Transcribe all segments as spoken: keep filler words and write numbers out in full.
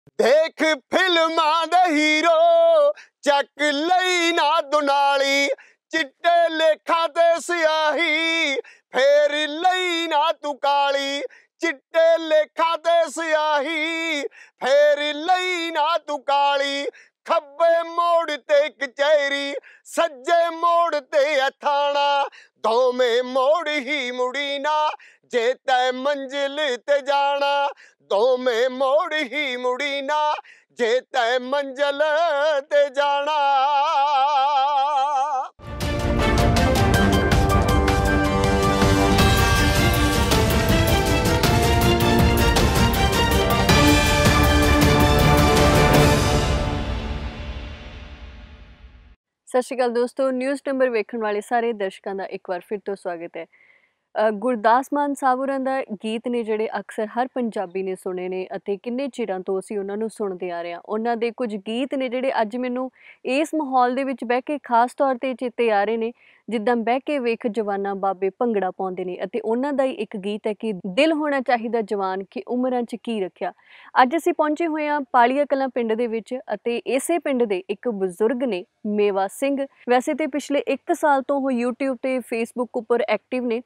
ਦੇਖ ਫਿਲਮਾਂ ਦੇ ਹੀਰੋ ਚੱਕ ਲਈ ਨਾ ਦੁਨਾਲੀ, ਚਿੱਟੇ ਲੇਖਾਂ ਤੇ ਸਿਆਹੀ ਫੇਰ ਲਈ ਨਾ ਤੂੰ ਕਾਲੀ, ਚਿੱਟੇ ਲੇਖਾਂ ਤੇ ਸਿਆਹੀ ਫੇਰ ਲਈ ਨਾ ਤੂੰ ਕਾਲੀ। ਖੱਬੇ ਮੋੜ ਤੇ ਕਚਹਿਰੀ, ਸੱਜੇ ਮੋੜ ਤੇ ਥਾਣਾ, ਦੋਵੇਂ ਮੋੜ ਹੀ ਮੁੜੀ ਨਾ ਜੇ ਤੈ ਮੰਜ਼ਿਲ ਤੇ ਜਾਣਾ, ਦੋਵੇਂ ਮੋੜ ਹੀ ਮੁੜੀ ਨਾ ਜੇ ਤੈ ਮੰਜ਼ਿਲ ਤੇ ਜਾਣਾ। ਸਤਿ ਸ਼੍ਰੀ ਅਕਾਲ ਦੋਸਤੋ, ਨਿਊਜ਼ ਨੰਬਰ ਵੇਖਣ ਵਾਲੇ ਸਾਰੇ ਦਰਸ਼ਕਾਂ ਦਾ ਇੱਕ ਵਾਰ ਫਿਰ ਤੋਂ ਸਵਾਗਤ ਹੈ। ਅ, ਗੁਰਦਾਸ ਮਾਨ ਸਾਹਿਬ ਹੋਰਾਂ ਦਾ ਗੀਤ ਨੇ ਜਿਹੜੇ ਅਕਸਰ ਹਰ ਪੰਜਾਬੀ ਨੇ ਸੁਣੇ ਨੇ ਅਤੇ ਕਿੰਨੇ ਚਿਰਾਂ ਤੋਂ ਅਸੀਂ ਉਹਨਾਂ ਨੂੰ ਸੁਣਦੇ ਆ ਰਹੇ ਹਾਂ। ਉਹਨਾਂ ਦੇ ਕੁਝ ਗੀਤ ਨੇ ਜਿਹੜੇ ਅੱਜ ਮੈਨੂੰ ਇਸ ਮਾਹੌਲ ਦੇ ਵਿੱਚ ਬਹਿ ਕੇ ਖਾਸ ਤੌਰ 'ਤੇ ਚੇਤੇ ਆ ਰਹੇ ਨੇ, ਜਿੱਦਾਂ ਬਹਿ ਕੇ ਵੇਖ ਜਵਾਨਾਂ ਬਾਬੇ ਭੰਗੜਾ ਪਾਉਂਦੇ ਨੇ, ਅਤੇ ਉਹਨਾਂ ਦਾ ਹੀ ਇੱਕ ਗੀਤ ਹੈ ਕਿ ਦਿਲ ਹੋਣਾ ਚਾਹੀਦਾ ਜਵਾਨ ਕਿ ਉਮਰਾਂ 'ਚ ਕੀ ਰੱਖਿਆ। ਅੱਜ ਅਸੀਂ ਪਹੁੰਚੇ ਹੋਏ ਹਾਂ ਪਾਲੀਆ ਕਲਾਂ ਪਿੰਡ ਦੇ ਵਿੱਚ, ਅਤੇ ਇਸੇ ਪਿੰਡ ਦੇ ਇੱਕ ਬਜ਼ੁਰਗ ਨੇ ਮੇਵਾ ਸਿੰਘ। ਵੈਸੇ ਤਾਂ ਪਿਛਲੇ ਇੱਕ ਸਾਲ ਤੋਂ ਉਹ ਯੂਟਿਊਬ ਤੇ ਫੇਸਬੁੱਕ ਉੱਪਰ ਐਕਟਿਵ ਨੇ।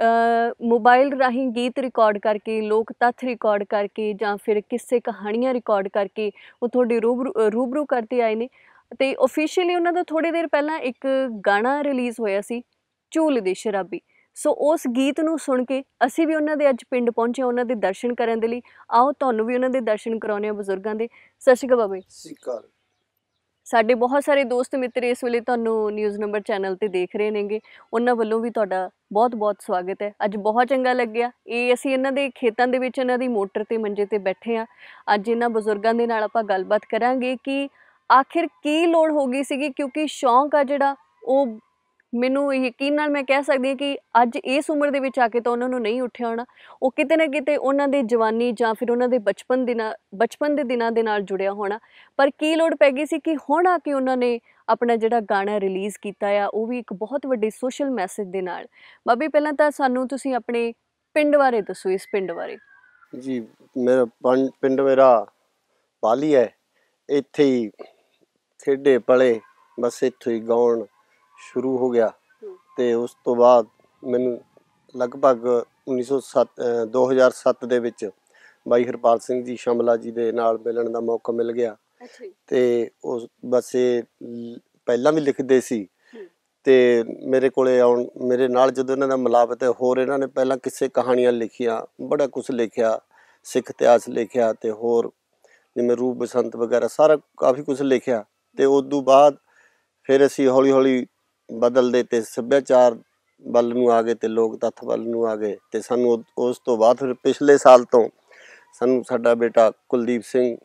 ਮੋਬਾਈਲ ਰਾਹੀਂ ਗੀਤ ਰਿਕਾਰਡ ਕਰਕੇ, ਲੋਕ ਤੱਥ ਰਿਕਾਰਡ ਕਰਕੇ, ਜਾਂ ਫਿਰ ਕਿਸੇ ਕਹਾਣੀਆਂ ਰਿਕਾਰਡ ਕਰਕੇ ਉਹ ਤੁਹਾਡੇ ਰੂਬਰੂ ਰੂਬਰੂ ਕਰਦੇ ਆਏ ਨੇ। ਅਤੇ ਓਫੀਸ਼ੀਅਲੀ ਉਹਨਾਂ ਦਾ ਥੋੜ੍ਹੀ ਦੇਰ ਪਹਿਲਾਂ ਇੱਕ ਗਾਣਾ ਰਿਲੀਜ਼ ਹੋਇਆ ਸੀ, ਝੂਲ ਦੇ ਸ਼ਰਾਬੀ। ਸੋ ਉਸ ਗੀਤ ਨੂੰ ਸੁਣ ਕੇ ਅਸੀਂ ਵੀ ਉਹਨਾਂ ਦੇ ਅੱਜ ਪਿੰਡ ਪਹੁੰਚੇ ਉਹਨਾਂ ਦੇ ਦਰਸ਼ਨ ਕਰਨ ਦੇ ਲਈ। ਆਓ ਤੁਹਾਨੂੰ ਵੀ ਉਹਨਾਂ ਦੇ ਦਰਸ਼ਨ ਕਰਾਉਂਦੇ ਹਾਂ ਬਜ਼ੁਰਗਾਂ ਦੇ। ਸਤਿ ਸ਼੍ਰੀ ਅਕਾਲ ਬਾਬਾ ਜੀ। ਸਤਿ ਸ਼੍ਰੀ ਅਕਾਲ। ਸਾਡੇ ਬਹੁਤ ਸਾਰੇ ਦੋਸਤ ਮਿੱਤਰ ਇਸ ਵੇਲੇ ਤੁਹਾਨੂੰ ਨਿਊਜ਼ ਨੰਬਰ ਚੈਨਲ 'ਤੇ ਦੇਖ ਰਹੇ ਨੇਗੇ, ਉਹਨਾਂ ਵੱਲੋਂ ਵੀ ਤੁਹਾਡਾ ਬਹੁਤ ਬਹੁਤ ਸਵਾਗਤ ਹੈ। ਅੱਜ ਬਹੁਤ ਚੰਗਾ ਲੱਗਿਆ, ਇਹ ਅਸੀਂ ਇਹਨਾਂ ਦੇ ਖੇਤਾਂ ਦੇ ਵਿੱਚ ਇਹਨਾਂ ਦੀ ਮੋਟਰ 'ਤੇ ਮੰਜੇ 'ਤੇ ਬੈਠੇ ਹਾਂ। ਅੱਜ ਇਹਨਾਂ ਬਜ਼ੁਰਗਾਂ ਦੇ ਨਾਲ ਆਪਾਂ ਗੱਲਬਾਤ ਕਰਾਂਗੇ ਕਿ ਆਖਿਰ ਕੀ ਲੋੜ ਹੋ ਗਈ ਸੀਗੀ, ਕਿਉਂਕਿ ਸ਼ੌਂਕ ਆ ਜਿਹੜਾ ਉਹ ਮੈਨੂੰ ਯਕੀਨ ਨਾਲ ਮੈਂ ਕਹਿ ਸਕਦੀ ਹਾਂ ਕਿ ਅੱਜ ਇਸ ਉਮਰ ਦੇ ਵਿੱਚ ਆ ਕੇ ਤਾਂ ਉਹਨਾਂ ਨੂੰ ਨਹੀਂ ਉੱਠਿਆ ਹੋਣਾ। ਉਹ ਕਿਤੇ ਨਾ ਕਿਤੇ ਉਹਨਾਂ ਦੇ ਜਵਾਨੀ ਜਾਂ ਫਿਰ ਉਹਨਾਂ ਦੇ ਬਚਪਨ ਦਿਨਾਂ ਬਚਪਨ ਦੇ ਦਿਨਾਂ ਦੇ ਨਾਲ ਜੁੜਿਆ ਹੋਣਾ। ਪਰ ਕੀ ਲੋੜ ਪੈ ਗਈ ਸੀ ਕਿ ਹੁਣ ਆ ਕੇ ਉਹਨਾਂ ਨੇ ਆਪਣਾ ਜਿਹੜਾ ਗਾਣਾ ਰਿਲੀਜ਼ ਕੀਤਾ ਆ, ਉਹ ਵੀ ਇੱਕ ਬਹੁਤ ਵੱਡੇ ਸੋਸ਼ਲ ਮੈਸੇਜ ਦੇ ਨਾਲ। ਬਾਬੀ ਪਹਿਲਾਂ ਤਾਂ ਸਾਨੂੰ ਤੁਸੀਂ ਆਪਣੇ ਪਿੰਡ ਬਾਰੇ ਦੱਸੋ, ਇਸ ਪਿੰਡ ਬਾਰੇ। ਜੀ ਮੇਰਾ ਪਿੰਡ ਮੇਰਾ ਪਾਲੀ ਹੈ, ਇੱਥੇ ਹੀ ਖੇਡੇ ਪਲੇ, ਬਸ ਇੱਥੋਂ ਹੀ ਗਾਉਣ ਸ਼ੁਰੂ ਹੋ ਗਿਆ। ਅਤੇ ਉਸ ਤੋਂ ਬਾਅਦ ਮੈਨੂੰ ਲਗਭਗ ਉੱਨੀ ਸੌ ਸੱਤ ਦੋ ਹਜ਼ਾਰ ਸੱਤ ਦੇ ਵਿੱਚ ਬਾਈ ਹਰਪਾਲ ਸਿੰਘ ਜੀ ਸ਼ਮਲਾ ਜੀ ਦੇ ਨਾਲ ਮਿਲਣ ਦਾ ਮੌਕਾ ਮਿਲ ਗਿਆ। ਅਤੇ ਉਸ ਬਸ ਇਹ ਪਹਿਲਾਂ ਵੀ ਲਿਖਦੇ ਸੀ, ਅਤੇ ਮੇਰੇ ਕੋਲ ਆਉਣ ਮੇਰੇ ਨਾਲ ਜਦੋਂ ਇਹਨਾਂ ਦਾ ਮਿਲਾਪ, ਹੋਰ ਇਹਨਾਂ ਨੇ ਪਹਿਲਾਂ ਕਿਸੇ ਕਹਾਣੀਆਂ ਲਿਖੀਆਂ, ਬੜਾ ਕੁਛ ਲਿਖਿਆ, ਸਿੱਖ ਇਤਿਹਾਸ ਲਿਖਿਆ, ਅਤੇ ਹੋਰ ਜਿਵੇਂ ਰੂਪ ਬਸੰਤ ਵਗੈਰਾ ਸਾਰਾ ਕਾਫੀ ਕੁਛ ਲਿਖਿਆ। ਅਤੇ ਉਦੋਂ ਬਾਅਦ ਫਿਰ ਅਸੀਂ ਹੌਲੀ ਹੌਲੀ ਬਦਲਦੇ ਅਤੇ ਸੱਭਿਆਚਾਰ ਵੱਲ ਨੂੰ ਆ ਗਏ ਅਤੇ ਲੋਕ ਤੱਥ ਵੱਲ ਨੂੰ ਆ ਗਏ। ਅਤੇ ਸਾਨੂੰ ਉਸ ਤੋਂ ਬਾਅਦ ਫਿਰ ਪਿਛਲੇ ਸਾਲ ਤੋਂ ਸਾਨੂੰ ਸਾਡਾ ਬੇਟਾ ਕੁਲਦੀਪ ਸਿੰਘ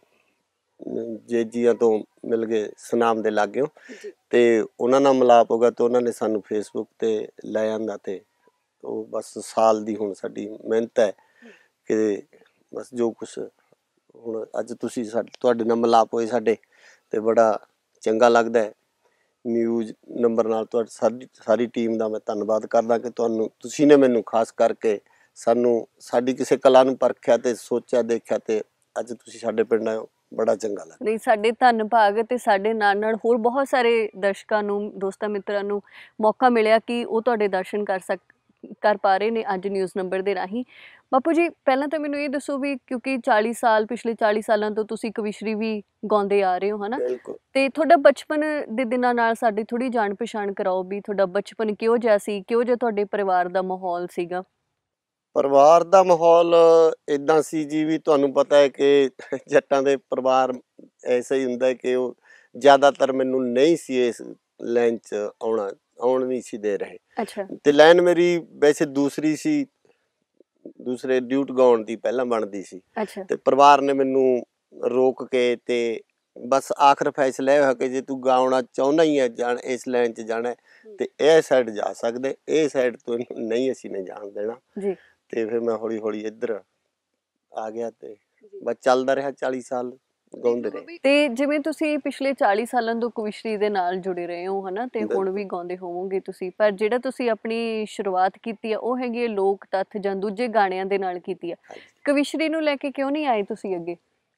ਜੇਜੀਆਂ ਤੋਂ ਮਿਲ ਗਏ, ਸੁਨਾਮ ਦੇ ਲਾਗਿਓ, ਅਤੇ ਉਹਨਾਂ ਨਾਲ ਮਿਲਾਪ ਹੋ ਗਿਆ, ਅਤੇ ਉਹਨਾਂ ਨੇ ਸਾਨੂੰ ਫੇਸਬੁੱਕ 'ਤੇ ਲੈ ਆਂਦਾ। ਅਤੇ ਉਹ ਬਸ ਸਾਲ ਦੀ ਹੁਣ ਸਾਡੀ ਮਿਹਨਤ ਹੈ ਕਿ ਬਸ ਜੋ ਕੁਛ ਹੁਣ ਅੱਜ ਤੁਸੀਂ ਸਾਡੇ ਤੁਹਾਡੇ ਨਾਲ ਮਿਲਾਪ ਹੋਏ ਸਾਡੇ, ਅਤੇ ਬੜਾ ਚੰਗਾ ਲੱਗਦਾ ਹੈ। ਨਿਊਜ਼ ਨੰਬਰ ਨਾਲ ਤੁਹਾਡੀ ਸਾਰੀ ਸਾਰੀ ਟੀਮ ਦਾ ਮੈਂ ਧੰਨਵਾਦ ਕਰਦਾ ਕਿ ਤੁਹਾਨੂੰ ਤੁਸੀਂ ਨੇ ਮੈਨੂੰ ਖਾਸ ਕਰਕੇ ਸਾਨੂੰ ਸਾਡੀ ਕਿਸੇ ਕਲਾ ਨੂੰ ਪਰਖਿਆ ਅਤੇ ਸੋਚਿਆ ਦੇਖਿਆ, ਅਤੇ ਅੱਜ ਤੁਸੀਂ ਸਾਡੇ ਪਿੰਡ ਆਏ ਹੋ, ਬੜਾ ਚੰਗਾ ਲੱਗਦਾ। ਨਹੀਂ, ਸਾਡੇ ਧੰਨ ਭਾਗ ਅਤੇ ਸਾਡੇ ਨਾਲ ਨਾਲ ਹੋਰ ਬਹੁਤ ਸਾਰੇ ਦਰਸ਼ਕਾਂ ਨੂੰ, ਦੋਸਤਾਂ ਮਿੱਤਰਾਂ ਨੂੰ ਮੌਕਾ ਮਿਲਿਆ ਕਿ ਉਹ ਤੁਹਾਡੇ ਦਰਸ਼ਨ ਕਰ ਸਕ ਕਰ ਪਾ ਰਹੇ ਨੇ ਅੱਜ ਨਿਊਜ਼ ਨੰਬਰ ਦੇ ਰਾਹੀਂ। ਬਾਪੂ ਜੀ ਪਹਿਲਾਂ ਤਾਂ ਮੈਨੂੰ ਇਹ ਦੱਸੋ ਵੀ, ਕਿਉਂਕਿ ਚਾਲੀ ਸਾਲ ਪਿਛਲੇ ਚਾਲੀ ਸਾਲਾਂ ਤੋਂ ਤੁਸੀਂ ਕਵਿਸ਼ਰੀ ਵੀ ਗਾਉਂਦੇ ਆ ਰਹੇ ਹੋ, ਹੈ ਨਾ, ਅਤੇ ਤੁਹਾਡਾ ਬਚਪਨ ਦੇ ਦਿਨਾਂ ਨਾਲ ਸਾਡੀ ਥੋੜ੍ਹੀ ਜਾਣ ਪਛਾਣ ਕਰਾਓ ਵੀ ਤੁਹਾਡਾ ਬਚਪਨ ਕਿਹੋ ਜਿਹਾ ਸੀ, ਕਿਹੋ ਜਿਹਾ ਤੁਹਾਡੇ ਪਰਿਵਾਰ ਦਾ ਮਾਹੌਲ ਸੀਗਾ। ਪਰਿਵਾਰ ਦਾ ਮਾਹੌਲ ਇੱਦਾਂ ਸੀ ਜੀ, ਵੀ ਤੁਹਾਨੂੰ ਪਤਾ ਹੈ ਕਿ ਜੱਟਾਂ ਦੇ ਪਰਿਵਾਰ ਐਸਾ ਹੀ ਹੁੰਦਾ ਕਿ ਉਹ ਜ਼ਿਆਦਾਤਰ ਮੈਨੂੰ ਨਹੀਂ ਸੀ ਇਸ ਲਾਈਨ 'ਚ ਆਉਣਾ ਆਉਣ ਨਹੀਂ ਸੀ ਦੇ ਰਹੇ। ਅੱਛਾ। ਅਤੇ ਲਾਈਨ ਮੇਰੀ ਵੈਸੇ ਦੂਸਰੀ ਸੀ, ਦੂਸਰੇ ਡਿਊਟ ਗਾਉਣ ਦੀ ਪਹਿਲਾਂ ਬਣਦੀ ਸੀ। ਅੱਛਾ। ਅਤੇ ਪਰਿਵਾਰ ਨੇ ਮੈਨੂੰ ਰੋਕ ਕੇ, ਅਤੇ ਬਸ ਆਖਰ ਫੈਸਲਾ ਇਹ ਹੋਇਆ ਕਿ ਜੇ ਤੂੰ ਗਾਉਣਾ ਚਾਹੁੰਦਾ ਹੀ ਹੈ, ਜਾਣ ਇਸ ਲਾਈਨ 'ਚ ਜਾਣਾ, ਅਤੇ ਇਹ ਸਾਈਡ ਜਾ ਸਕਦੇ, ਇਹ ਸਾਈਡ ਤੋਂ ਨਹੀਂ ਅਸੀਂ ਨੇ ਜਾਣ ਦੇਣਾ ਜੀ। ਅਤੇ ਫਿਰ ਮੈਂ ਹੌਲੀ ਹੌਲੀ ਇੱਧਰ ਆ ਗਿਆ, ਅਤੇ ਬਸ ਚੱਲਦਾ ਰਿਹਾ ਚਾਲੀ ਸਾਲ ਗਾਉਂਦੇ ਰਹੇ। ਤੇ ਜਿਵੇਂ ਤੁਸੀਂ ਪਿਛਲੇ ਚਾਲੀ ਸਾਲਾਂ ਤੋਂ ਕਵਿਸ਼ਰੀ ਦੇ ਨਾਲ ਜੁੜੇ ਰਹੇ ਹੋ, ਹੈ ਨਾ, ਅਤੇ ਹੁਣ ਵੀ ਗਾਉਂਦੇ ਹੋਵੋਗੇ ਤੁਸੀਂ, ਪਰ ਜਿਹੜਾ ਤੁਸੀਂ ਆਪਣੀ ਸ਼ੁਰੂਆਤ ਕੀਤੀ ਆ ਉਹ ਹੈਗੀ ਹੈ ਲੋਕ ਤੱਥ ਜਾਂ ਦੂਜੇ ਗਾਣਿਆਂ ਦੇ ਨਾਲ ਕੀਤੀ ਆ। ਕਵਿਸ਼ਰੀ ਨੂੰ ਲੈ ਕੇ ਕਿਉਂ ਨਹੀਂ ਆਏ ਤੁਸੀਂ ਅੱਗੇ?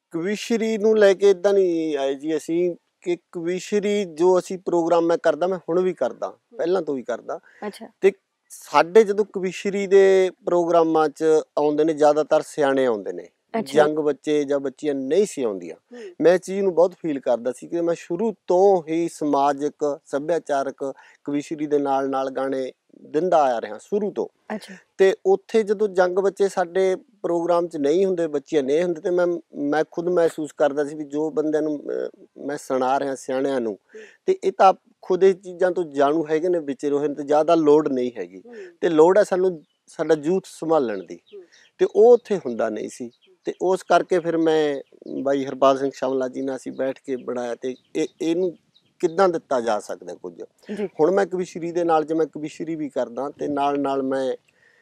ਕਵੀਸ਼ਰੀ ਨੂੰ ਲੈ ਕੇ ਇਦਾਂ ਨਹੀਂ ਆਏ ਜੀ ਅਸੀਂ, ਕਿ ਕਵੀਸ਼ਰੀ ਜੋ ਅਸੀਂ ਪ੍ਰੋਗਰਾਮ ਮੈਂ ਕਰਦਾ, ਮੈਂ ਹੁਣ ਵੀ ਕਰਦਾ, ਪਹਿਲਾਂ ਤੋਂ ਵੀ ਕਰਦਾ। ਅੱਛਾ। ਤੇ ਸਾਡੇ ਜਦੋਂ ਕਵੀਸ਼ਰੀ ਦੇ ਪ੍ਰੋਗਰਾਮਾਂ 'ਚ ਆਉਂਦੇ ਨੇ, ਜ਼ਿਆਦਾਤਰ ਸਿਆਣੇ ਆਉਂਦੇ ਨੇ, ਅੱਛਾ। ਯੰਗ ਬੱਚੇ ਜਾਂ ਬੱਚੀਆਂ ਨਹੀਂ ਸੀ ਆਉਂਦੀਆਂ। ਮੈਂ ਇਸ ਚੀਜ਼ ਨੂੰ ਬਹੁਤ ਫੀਲ ਕਰਦਾ ਸੀ ਕਿ ਮੈਂ ਸ਼ੁਰੂ ਤੋਂ ਹੀ ਸਮਾਜਿਕ ਸੱਭਿਆਚਾਰਕ ਕਵੀਸ਼ਰੀ ਦੇ ਨਾਲ ਨਾਲ ਗਾਣੇ ਦਿੰਦਾ ਆ ਰਿਹਾ ਸ਼ੁਰੂ ਤੋਂ। ਅੱਛਾ। ਤੇ ਉੱਥੇ ਜਦੋਂ ਯੰਗ ਬੱਚੇ ਸਾਡੇ ਪ੍ਰੋਗਰਾਮ 'ਚ ਨਹੀਂ ਹੁੰਦੇ, ਬੱਚੀਆਂ ਨਹੀਂ ਹੁੰਦੇ, ਤੇ ਮੈਂ ਮੈਂ ਖੁਦ ਮਹਿਸੂਸ ਕਰਦਾ ਸੀ ਵੀ ਜੋ ਬੰਦਿਆਂ ਨੂੰ ਮੈਂ ਸੁਣਾ ਰਿਹਾ ਸਿਆਣਿਆਂ ਨੂੰ, ਤੇ ਇਹ ਤਾਂ ਖੁਦ ਇਹ ਚੀਜ਼ਾਂ ਤੋਂ ਜਾਣੂ ਹੈਗੇ ਨੇ, ਵਿਚੇ ਰਹੇ ਨੇ, ਤੇ ਜ਼ਿਆਦਾ ਲੋੜ ਨਹੀਂ ਹੈਗੀ। ਤੇ ਲੋੜ ਹੈ ਸਾਨੂੰ ਸਾਡਾ ਯੂਥ ਸੰਭਾਲਣ ਦੀ, ਤੇ ਉਹ ਉੱਥੇ ਹੁੰਦਾ ਨਹੀਂ ਸੀ। ਤੇ ਉਸ ਕਰਕੇ ਫਿਰ ਮੈਂ ਬਾਈ ਹਰਪਾਲ ਸਿੰਘ ਸ਼ਮਲਾ ਜੀ ਨਾਲ ਅਸੀਂ ਬੈਠ ਕੇ ਬਣਾਇਆ, ਤੇ ਇਹ ਇਹਨੂੰ ਕਿੱਦਾਂ ਦਿੱਤਾ ਜਾ ਸਕਦਾ ਕੁਝ। ਹੁਣ ਮੈਂ ਕਵੀਸ਼ਰੀ ਦੇ ਨਾਲ, ਜੇ ਮੈਂ ਕਵੀਸ਼ਰੀ ਵੀ ਕਰਦਾ ਤੇ ਨਾਲ ਨਾਲ ਮੈਂ